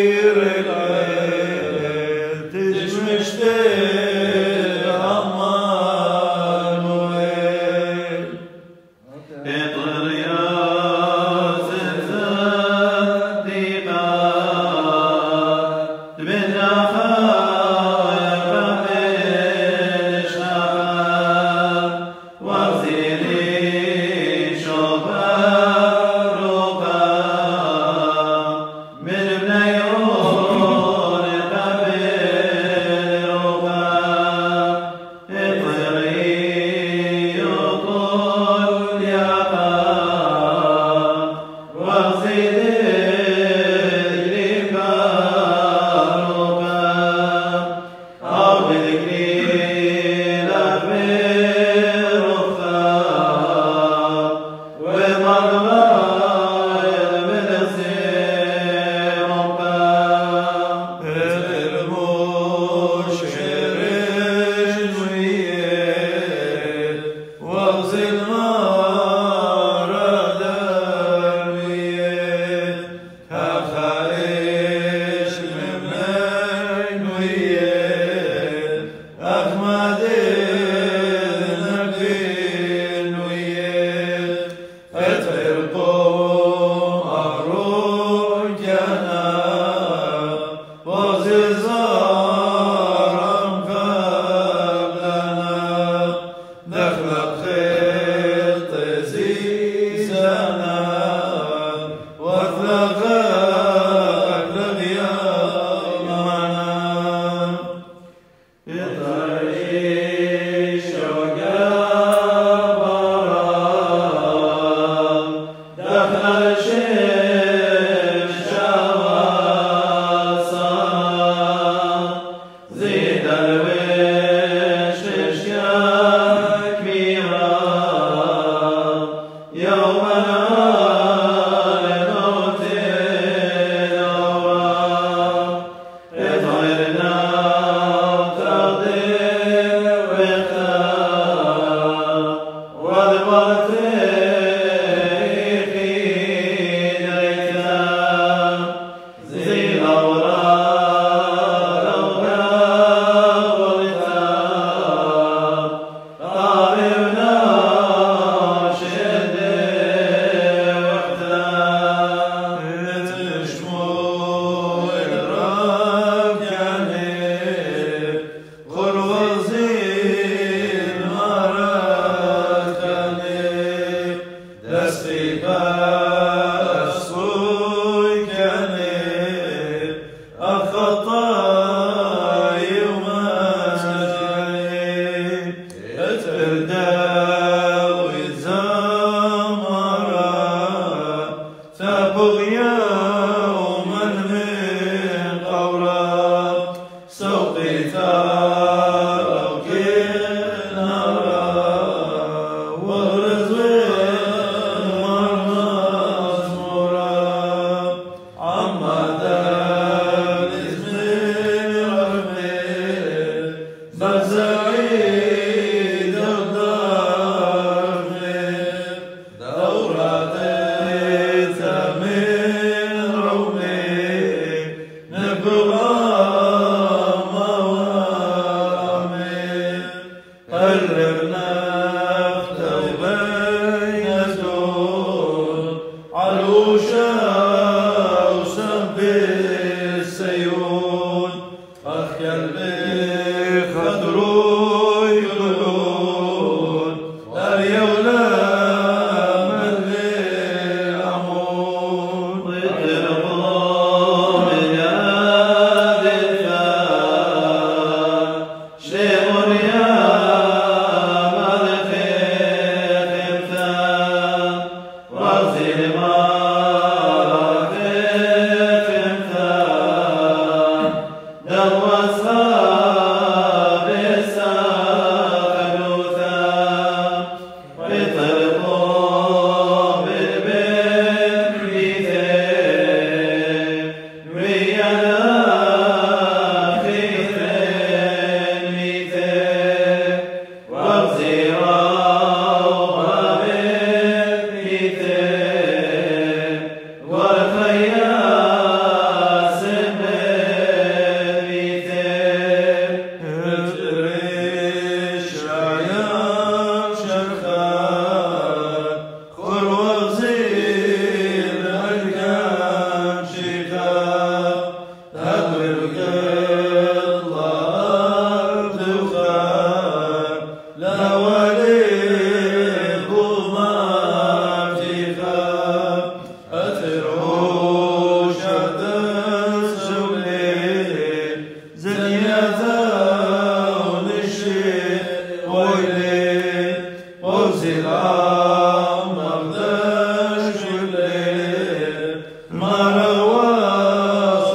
Marawa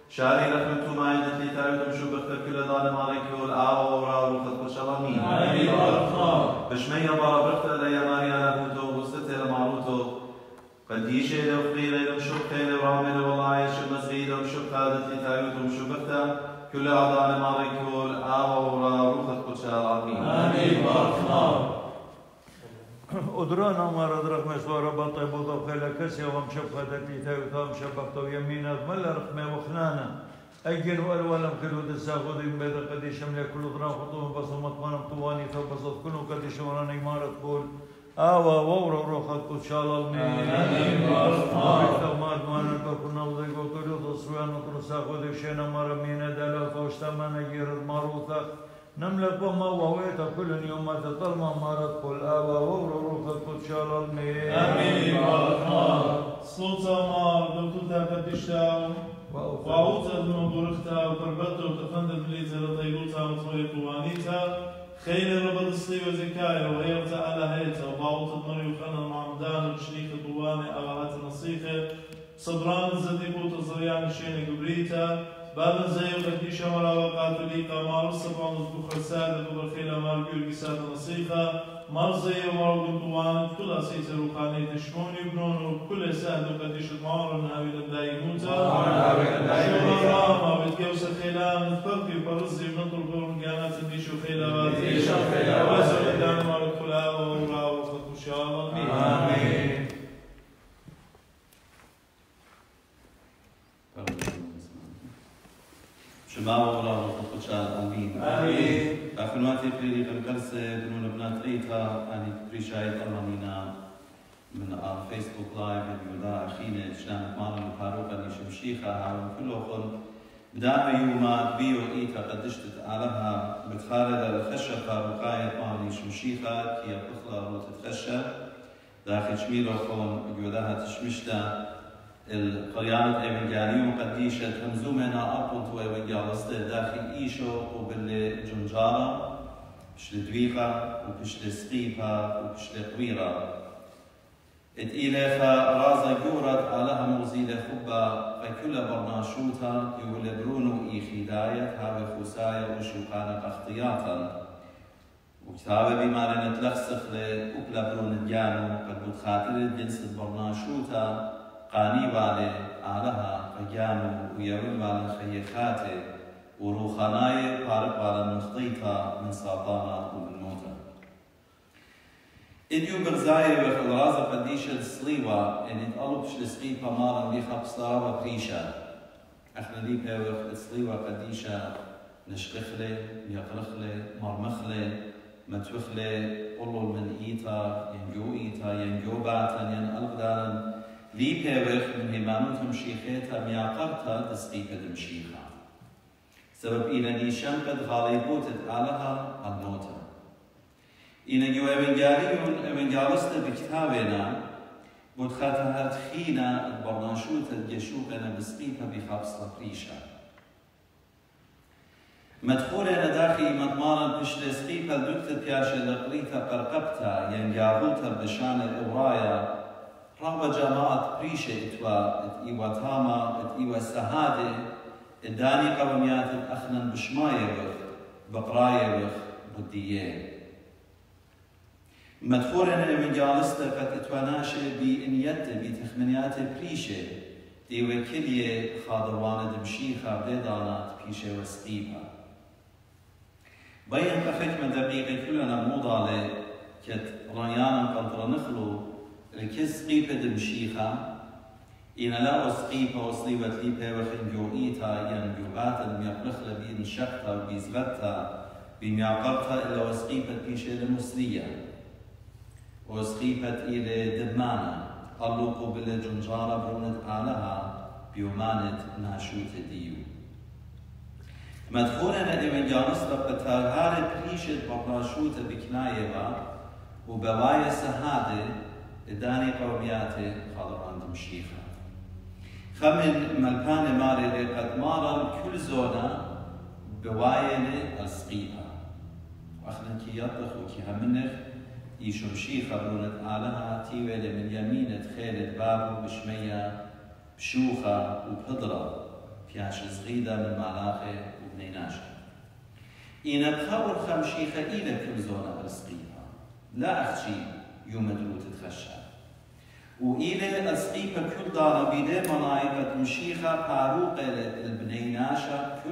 شاري لكم توماين تلتايتم شو بختر كل ظالم عليك والآوى ورا وخط شلامين آمين بشمية برا بختر ليا ماريا لبوتو وستة لمعروتو قديشة لو قيل لهم شبكة لو رامل والله شو مسجد لهم شبكة تلتايتم شو بختر كل ظالم عليك والآوى ورا وخط شلامين آمين بارك الله أدرانا ما ردرك مسوارا بطيب وطبخيلا كسيا ومشبخة تلتاي وطام شبخة يمينا ملا رقمة وخنانا أجل والولم كلو دساخذ بيضا قد شمل كل ضران خطوهم بصمت منم طواني فبصت كلو قد شمران إمارة قول آوا وورا روخت قد شال المين آمين بارك مارد مانا بكنا وضيق وطلو تصويان وطرساخذ شينا مرمينا دالا فاشتمانا جيرد ماروثا نملك وما وهويت كل يوم تطلم مرض كل آوا وورا روخت قد شال المين آمين بارك صوتا مار دكتوتا قدشتا وعوتا من برختا وقربتا وتفندت ليتا لطيبوتا وطويت وانيتا خير ربط الصلي وزكايا وغيرتا على هيتا وبعوتا مريو خانا معمدان وشريك طواني أغاهات نصيخة صبران الزديبوتا زريان شيني قبريتا بابن زي وقديشا مرا وقاتو ليقا مارو السبعون الدخل سادة وبرخيلا ماربيو بسادة نصيخة مار زي ومارو قنطوان كل أسيس روحاني تشموني بنونو كل سادة وقديش المعارة نهاوي لبداي موتا شورا راما بتقوس خيلان نتفرقي وبرزي ونطلق ورنقانات نديشو خيلات واسر إدان مارو كلا وورا وخطو شاء الله آمين شباب ولا وخطو شاء آمين آمين أخواتي في الكرسة بنون بنات ريتا يعني بريشايد أرمانينا من فيسبوك لايف اليودا أخينا شلانت مالا مقاروقا نشمشيخة هاون كلهم بدأ يوما بيو إيتا قدشتت علىها بتخالد الخشفة وقاية مالا نشمشيخة كي يبخلا وتتخشى داخل شميلو خون يوداها تشمشتا القريانة إيفنجاليوم قديشة همزومنا أبونتو إيفنجالسته داخل إيشو وبالجنجارة بشل دويقة وبشل سقيفة وبشل قويرة اتإليخا رازا جورت علىها موزيلة خبا فكل برناشوتا يولبرونو إيخي دايت هاوي خسايا وشوقانا اختياطا وكتابة بما لنا تلخصخ لأكلا برون الجانو قد بتخاطر جنس برناشوتا قاني بالي علىها فجانو ويرون بالي خيخاتي وروخاناي بارق بالي مخطيطة من ساطانا ومن موتا إديو برزايا وخلرازة قديشة السليوة إن يتقلبش لسقيبة مارا بيخبصا وبريشا احنا دي بيوخ السليوة قديشة نشقخلي يقرخلي مرمخلي متوخلي قلل من إيتا ينجو إيتا ينجو باتا ينقلب لي بيوخ من همانوتهم شيخيتا مياقرتا تسقيبة دمشيخا سبب إنا نيشان قد غاليبوتت علىها الموتا إنا جو إيفنجاليون إيفنجالست بكتابنا بتخاتها تخينا البرناشوت الجشوقنا بسقيبة بخبصة بريشا مدخولنا داخل مطمارا بشل سقيبة الدكتة بياشا لقريتا قرقبتا ينجابوتا بشان الأورايا رغم جماعة بريشة إتوا إتوا تاما إتوا سهادة الداني قوميات أخنا بشماية وخ بقراية وخ بدية مدخولنا من جالستا قد اتواناشة بإنيته بتخمنيات بريشة ديوه كلية خاضروانة دمشيخة بيضانات بيشة وسقيبة بين بحكمة دقيقة كلنا موضالة كت رانيانا قنطرة نخلو الكس سقيبة دمشيخة إن لا أسقيبة وصليبة ليبة وخنجو إيتا ينجوباتا ميقلخلة بين شقتا وبيزغتا بميعقبتا إلا وسقيبة بيشة المسلية وسقيبة إلى دمانة اللوقو بالجنجارة برونت علىها بيومانة ناشوت ديو مدخولنا إيفنجالس بقتالهار بريشة برناشوت بكنايبا وبوايا سهادة إداني قومياتي خاضران دمشيخة خمن ملبان ماري قد مارا كل زونة بوايا السقيبة وأخنا كي يطلق وكي همنخ يشمشيخة برونت علىها تيوالي من يمينة خيلة بابو بشمية بشوخة وبهضرة بياش صغيرة من ملاخة وبنيناشة إنا بخور خمشيخة إلى كل زونة أسقيها لا أخشي يوم دروت تخشى وإلى أسقيها كل دارة بيدي منايقة مشيخة باروقة البنيناشة كل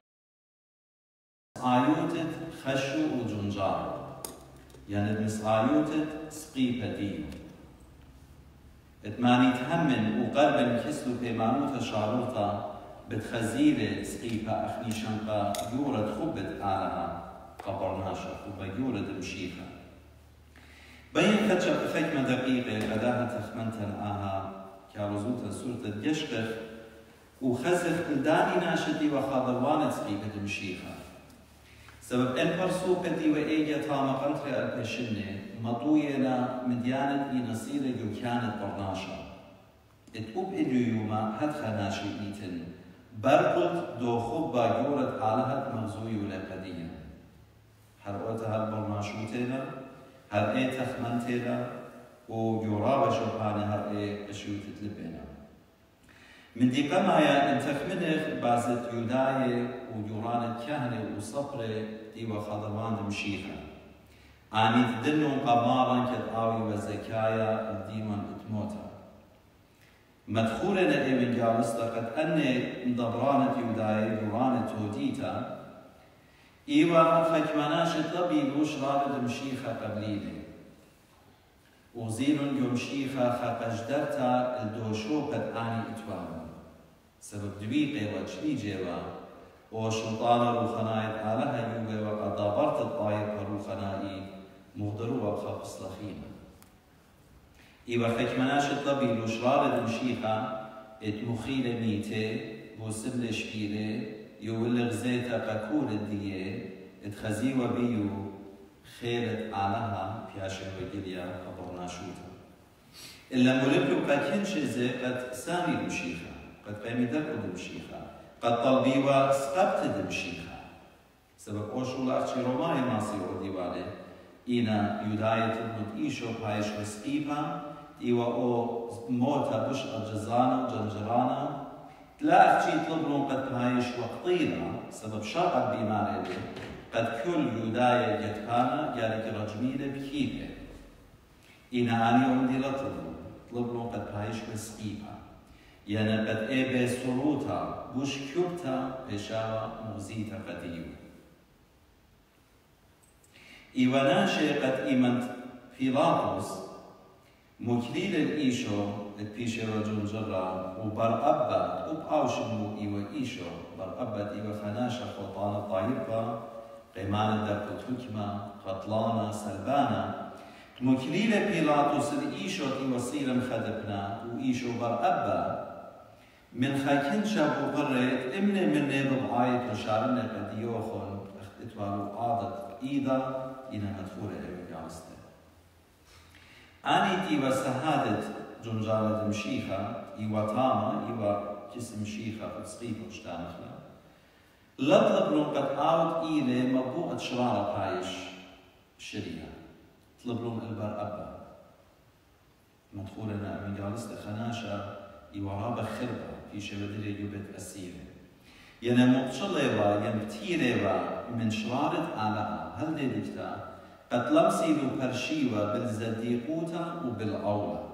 آيوتت خشو وجنجار يعني بنس آيوتت سقيبة ديو اتماني تهمن وقرب كسلو بيمانوتا شارلتا بتخزيلة سقيبة أخني شنقا يورد خبت آلها قبرناشا وبيورد مشيخة بين خدشة بفكمة دقيقة غداها تخمنتا آها كاروزوتا سورة ديشقخ وخزخ الداني ناشدي وخاضروانة سقيبة مشيخة سبب ان برسوبتي وإيجا تاما قنطري البشنة مطوينا مديانة إي نصيرة جو كانت برناشا اتقوب إدو يوما هد خناشي إيتن برقلت دو خبا جورت عالهت مغزوي ولا قديا هرقوتها البرناشوتينا هر اي تخمنتينا وجورابا شوحانا هر اي قشوتت لبينا من دي قمايا ان تخمنخ بازت يوداية وجورانة كهنة وصبرة ديوا خضروان دمشيخة آني تدنون قمارا كالآوي وزكايا الديوان اتموتا مدخولنا ايمن جالستا قد أني مدبرانة يوداية جورانة توديتا إيوا فكمناش طبي لوش رابد مشيخة قبليلي وزيل يمشيخة خقجدرتا الدوشو قد آني اتوانو سبب دبيقي وجلي جيوا وشلطان روخنايت آلها يوغي وقد دابرت الطايب روخنائي مغدروا وخاف صلخينا إيوا فكمناش طبي لوش رابد مشيخة اتمخيل ميتي بوسبل شبيلي يولغ زيتا قاكول الدية اتخزيوا بيو خيرت علىها بياشا وقليا قبرناشوتا إلا ملبلو قاكينش زي قد سامي المشيخة قد قيمي درقو دمشيخة قد طلبيوا سقبت دمشيخة سبب أوشو لأخشي روماي ماسي وديوالي إنا يداية تبنت إيشو بايش وسقيبا إيوا أو موتا بش الجزانا وجنجرانا لا أخشي يطلبون قد بايش وقطينا سبب شرعت بيماري قد كل يوداية يتقانا يالك رجميلة بكيبة إنا آني ومدي لطلبون طلبون قد بايش وسقيبا يعني قد إيبه سروتا بوش كيوبتا بشاوة مغزيتا قديو إيواناشي قد إيمنت فيلاطوس مكليل الإيشو البيشي رجل جرى وبرأبا وبأوشمو إيوة إيشو برأبا إيوة خناشة خلطانة طايبة قيمان درق الحكمة قتلانة سلبانة مكليل بيلاطوس الإيشو إيوة صيرا خدبنا وإيشو برأبا من خاكين شابو قريت إمني من نيضب آية وشارنا قد يوخن اختتوالو عادت إيدا إنا مدخولة إيوة جالسته آني إيوة سهادة جنجالة دمشيخة إيوة تاما إيوة جسم شيخة وتسقيفة وشتانخنا لطلب قد آوت إيلي مبوعة شرارة بايش شريعة طلبلون البر أبا مدخولنا من جالسة خناشة إيوة رابة خربة في شبدري يبت أسيرة يعني مقشلة يمتيرة من شرارة آلاء هل دي دكتا قد لمسيلو برشيوة بالزديقوتا وبالأولى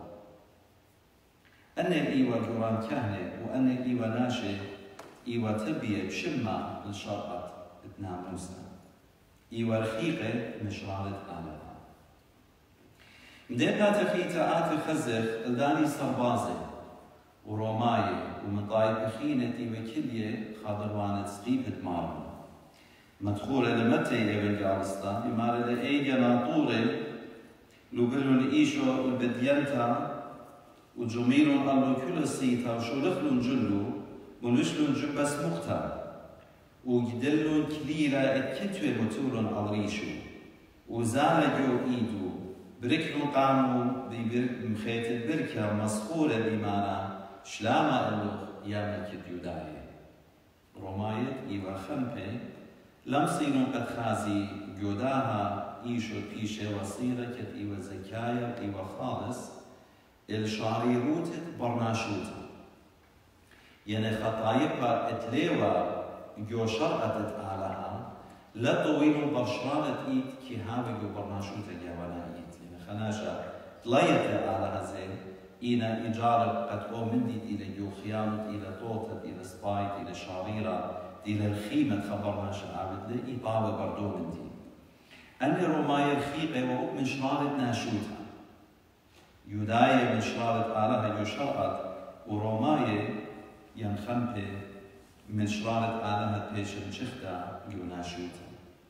أن إيوة جوران كهنة وأن إيوة ناشي إيوة تبية بشمة للشرقة اتنا موسى إيوة رخيقة مشرارة آلاء مديبها تخيطة آت خزخ الداني سربازي وروماي ومطايب أخينتي وكلية خاضروانة سقيبة مارو مدخولة لمتى يبن جالستا بمارة لأيجا ناطورة لوبلون إيشو البدينتا وجميلون الله كل سيتا وشولخلون جلو ونشلون جبس مختار وجدلون كليرا الكتوة متولون أغريشو وزالجو إيدو بركلون قاموا بمخيط البركة مسخورة بمانا شلاما اللغ ياما كتيوداية رومايت إيوا خمبي لمسينون قد خازي جوداها إيشو بيشة وصيرة كت إيوا زكايا إيوا خالص الشعري روتت برناشوتا يعني خطايبها اتليوا جو شرعت علىها لا طويل برشرانة إيد كي هاوي جو برناشوتا جوانا إيد يعني خناشا طليت على هذين إينا إجارة قد أو مندي إلى جو خيانة إلى طوطة إلى سبايت إلى شعريرة إلى الخيمة خبرنا شعبت لي إطابة بردو مندي أني روماية الخيقة وأب من شرارة ناشوتها يوداية من شرارة آلها جو شرعت وروماية ينخمبه من شرارة آلها بيشن شختا جو ناشوتها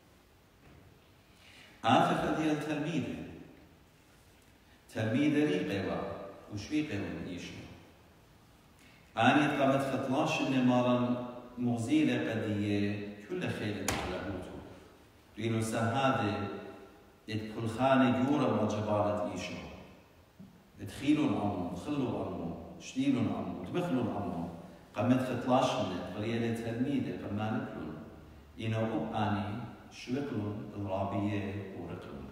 آخر ديال تلميذة تلميذة لي قوى وشوي قوى من إيشو آني قامت خطلاش النمارا مغزيلة قدية كل خير لعبوتو لأنه سهادة كل خانة جورة وجبارة إيشو تخيلون عمو تخلوا عمو شديلون عمو تبخلون عمو قامت خطلاش من قرية تلميذة قمان نكلون إنه أب آني شوكلون الرابية وركلون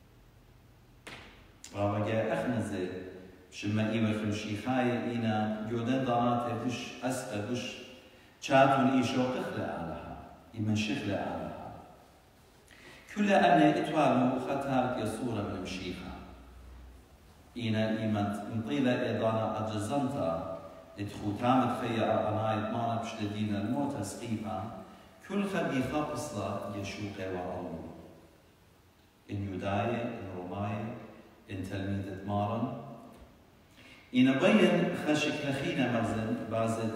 رابجا أخنزة شما إيوة خمشي خاية إنا جودن داراتي بش أسقى بش شاتون إيشو قخلة علىها إيمن شخلة علىها كل أن إتوالو خطارك يصورة من مشيخة إنا إيمن مطيلة إضانة أجزنتا إتخوتامت فيا أنايت مانا بشددين الموت سقيفة كل خبيثة قصة يشوقي وعلو إن يداية إن رماية إن تلميذة مارن إن بين خشك لخينة مرزن بازت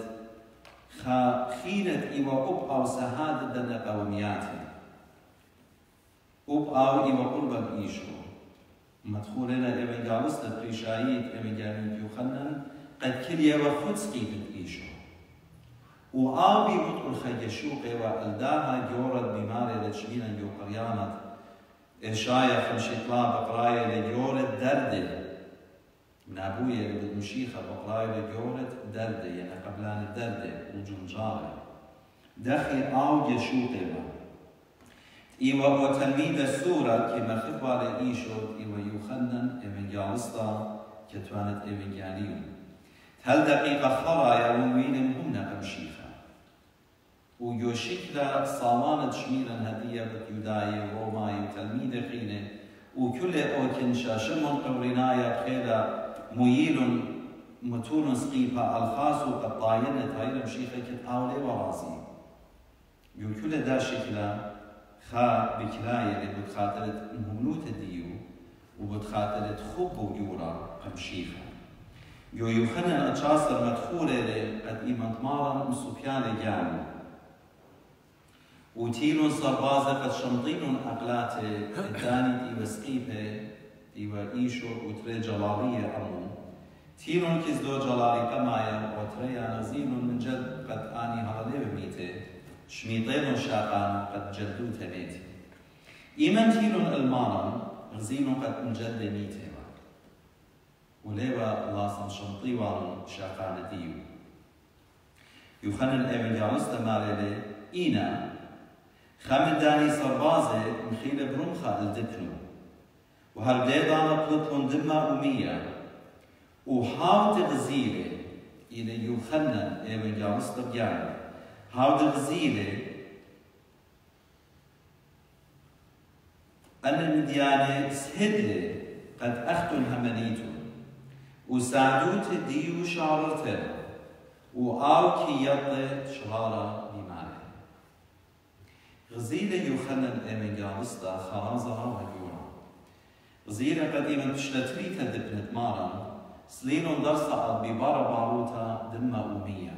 خينة إيوا أب أو سهادة دنا قومياتي أب أو إيوا قربا إيشو مدخولنا إيوا جالسنا بريشايت إيوا جانيت يوخنن قد كليا وخد سقيبت إيشو وآو بيبطء الخيشوق إيوا ألداها جورد بماري لتشمينا جو قريانت إنشايا خمشتلا بقرايا لجورد دردل من أبويا اللي بالمشيخة بقرايا لجورد دردل يعني قبلان الدردل وجنجارة دخل آو جشوق إيوا إيوا هو تلميذ السورة كما خطوة لإيشود إيوا يوخنن إيوان جالستا كتوانت إيوان جانيون هل دقيقة خرايا ومين همنا كمشيخة ويو شكلا صامانة شميرا هدية بتيوداي وروماي وتلميذ خينة وكل أوكن شاشمون قورنايا بخيلا مييل متون سقيفة الخاص وقطاينة هايلا مشيخة كتاولي وراسي يو كل دا شكلا خا بكلاية اللي بتخاطرت مهمنوت ديو وبتخاطرت خوب وجورا كمشيخة يو يوخنن أجاسر مدخولة قد إيمان مارا مسوبيان جامو وتيلون صربازة قد شمطينون أقلاته الداني ديوا سقيبه ديوا إيشو وتري جلالية أمو تيلون كزدو جلالي كمايا وتريا نزيلون من جد قد آني هالي بميته شميطين شاقان قد جدو تميتي إيمان تيلون المانا غزينون قد من جد ميته وليبا لاسن شمطيوان شاقان ديو يوخنن إيفنجالستا ماليلي إينا خامن داني سربازة مخيلة برمخة الدبنو وهالديدانا بلطلون دمى أمية وحاو تغزيلة إلى يوخنن إيفنجالستا بيانا هاو تغزيلة أن المديانة سهدلة قد أختن همنيتو وساعدوت ديو شعرته وآو كي يطلع شرارة بمعنى غزيلة يوخنن إيمنجالستا خرازها وهجورا غزيلة قديما بشلتريتا دبنت مارا سلينون درسا ببارا باروتا دم أمية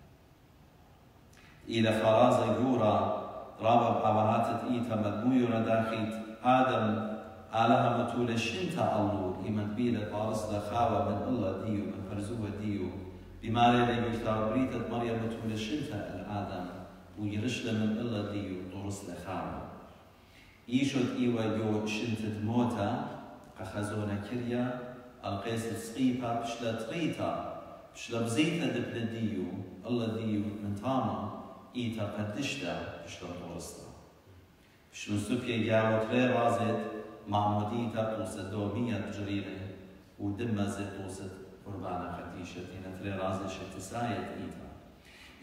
إلى خرازة جورا رابا بأوهاتت إيتا مدمويو رداخيت آدم علىها متولى شنتا الله إيمان بيلة بارس لخاوة من الله ديو من فرزوة ديو بماري لي بيشتار بريتة مريم متولى شنتا الآدم ويرشل من الله ديو طرس لخاوة إيشود إيوة يو شنتة موتا قخزونا كريا القيس السقيفة بشلا تغيتا بشلا بزيتا دبن ديو الله ديو من تاما إيتا قدشتا بشلا طرستا بشلا سوبيا جاوة غير رازت معموديتا توسد دومية جريرة ودمزة توسد قربانا خديشة تينا تري رازة شتساية إيتا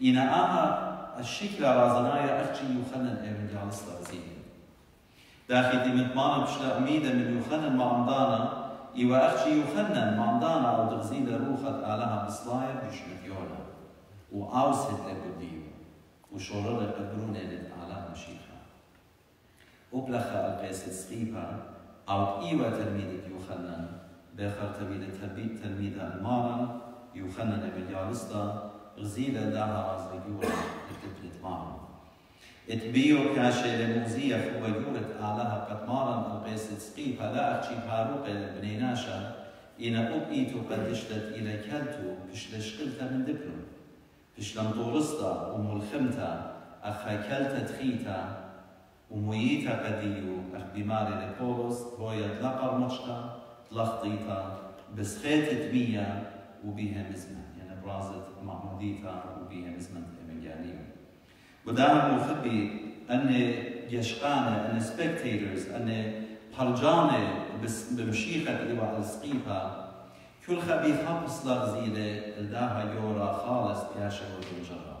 إن آها الشكل رازنايا أختي يخنن إيفنجالست غزيل داخل ديمتمان بشلا أميدة من يخنن معمدانا إيوا أختي يخنن معمدانا أو تغزيل روخت آلها بصلايا بشمتيونا وأوسد لبديو وشورر قبرون لد آلها مشيخة وبلخا القيس سقيبا أو إيوا تلميذة يخنن بخر تلميذ تلميذة المارا يخنن إيفنجالستا غزيلة داها رازيورا لتبلت معهم اتبيو كاشي لموزية فوجورة آلها قد مارا القيس تسقيبها لا أخشي باروقة لبنيناشا إن أبئيتو قد اشتت إلى كالتو بشلشقلتا من دبلو بشلم طورستا وملخمتا أخا كالتا تخيتا ومويتا قديو أخ بماري لبولوس بويا تلقر مشتا تلخطيتا بسخيت تبيا وبيها مزمن يعني برازت محموديتا وبيها مزمن إيمنجانيو ودائما مخبي أن يشقانا أن سبكتيترز أن برجانا بمشيخة إيوا السقيفة كل خبي خمس لغزيلة الداها يورا خالص بياشا وجنجرة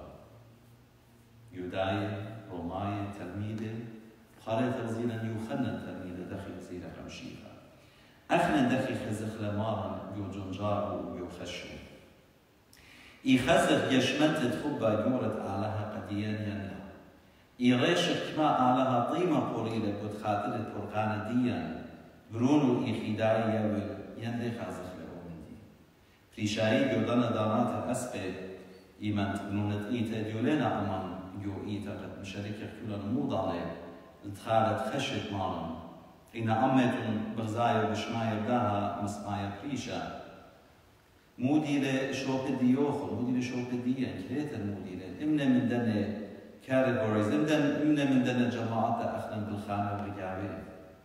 يوداية روماية تلميذة خارج تغزيلا يخنن تلميذة دخل زيلة خمشيخة أخنا دخل خزخ لمارا يوجنجار ويوخشو إخزخ يشمت تخبى يورد علىها قديان ينلا إغيشك كما علىها طيمة قريلة قد خاطرة برقانة ديان برونو إخداية ينلي خازخ لأومندي فريشاي يودانا دانات الأسقى إيمان تبنونت إيتا ديولينا أمان يو إيتا قد مشاركة كلا نموضالي التخالت خشت مارن إن أمتون بغزايا وبشمايا بداها مسمايا فريشا موديلة شوق ديوخل موديلة شوق ديان كليتا الموديلة إمنا من دنا كاتيجوريز إمنا من دنا جماعة أخنا بالخانة والرجابة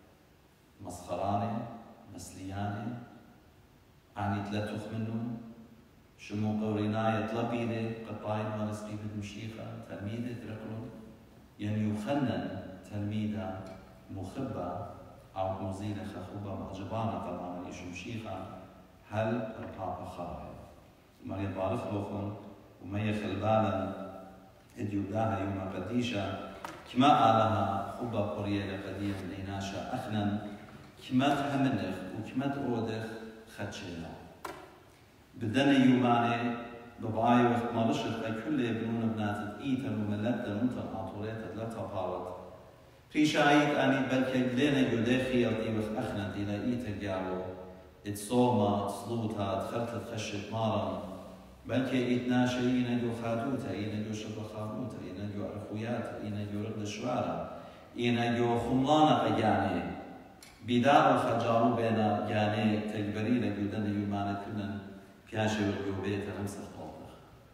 مسخرانة مسليانة عني تلتوخ منهم شمو قوريناية طلبيلة قطاين ونسقيبة مشيخة تلميذة تركلون يعني يخنن تلميذة مخبة أو مزيلة خخوبة معجبانة طبعا يشو مشيخة هل البابا خارج مريم بارف لوخون ومية خلبالا اديو داها يوم قديشة كما آلها خبا قرية قديم ليناشا أخنا كما تهمنخ وكما تودخ خدشنا بدنا يوماني ببعاي وقت ما بشرت كل يبنون بنات إيتا وملتا ونطر عطوريتا لا تفاوت في شايد أني بلكي لنا يدخي يلطي وقت أخنا دينا إيتا جارو اتصوما تصلوتا دخلت تخشت مارا بلكي اتناشا ينجو خاتوتا ينجو شبه خاروتا ينجو عرفوياتا ينجو رغد شوارا ينجو خملانا قياني بداء الخجارو بين جاني تكبري لك يدن يومانا كلن بياشي ورقو بيتا غمسة طوطخ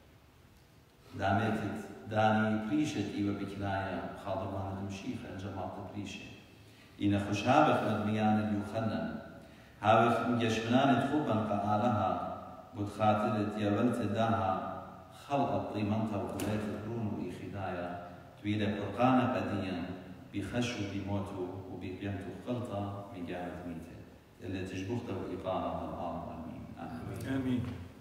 داميتت داني بريشت ايوه بكنايا خاضرمان المشيخة جماعة بريشة إن خشابخ مدميان يخنن هاوخ مجشمنان تخوبا قالها بود خاطرت يولت داها خلقت طيمنتا وقلت الرون وإخدايا تويل برقانا قديا بخشو بموتو وبقيمتو خلطة مجاعة ميتة اللي تجبخته وإقامة الآن آمين آمين, آمين.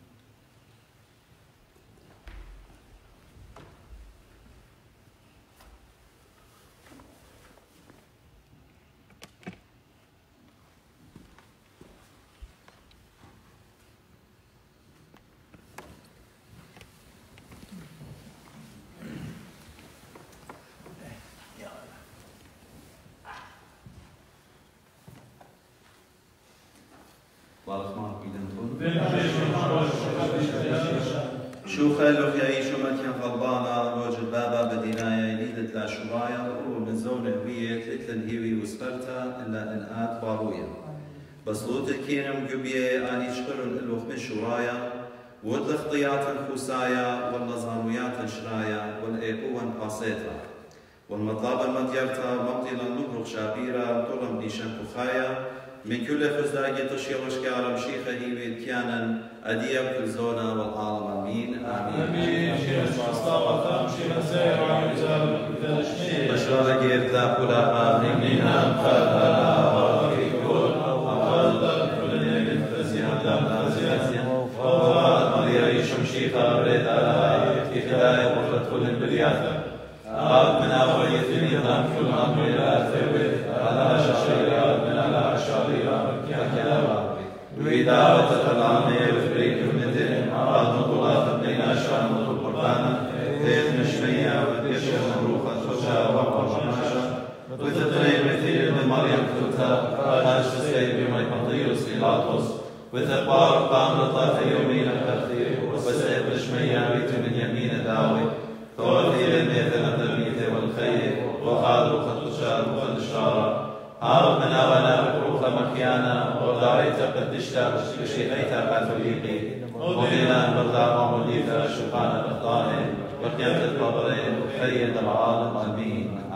شو خلوك يعيش مكان غضبانة وجد بابا بدينايا يليدت لا شبايا ومن زون هوية تلتن هيوي وسبرتا إلا الآت بارويا بصلوت الكينم قبية آني شقرن الوخ من شرايا والخطيات الخسايا والنظاميات الشرايا والإيقوان قاسيتا والمطلب المديرتا مبطلا نبرق شابيرا طرم ديشن كخايا من كل خزاجة تشيوش كارم شيخة هيوي كيانا أديب كل زونا والعالم آمين آمين بشرى غير ذا كلها آمين فلا وكيكون وقال كل يوم فزيادة فزيادة وقال مريا يشم شيخة بريد على إخلاء برياتا آب من أول يثني ضم كل أمر لا ثبت على شعيرات من على شعيرات ككلام وإذا وتطلعني وفريق المدن أراد مطلات بين شام القرآن ذات نشمية وتيشة مروخة خشا وقرشماشا وتطريق مثير من مريم كتوتا هاش تسكي بما يقضيرس إلاطوس وتقوار قام لطاف يومين الكثير وسيب الشمية بيت من يمين داوي توثير الميثل الدميث والخير وخاذ وخدشار وخدشارا هارب من أولا بروخ مكيانا وداريت قدشتا بشيئيتا قاتوليقي وبينا برداء وموليتا شقان الأخطاء وقيمت القبرين وحي العالم أمين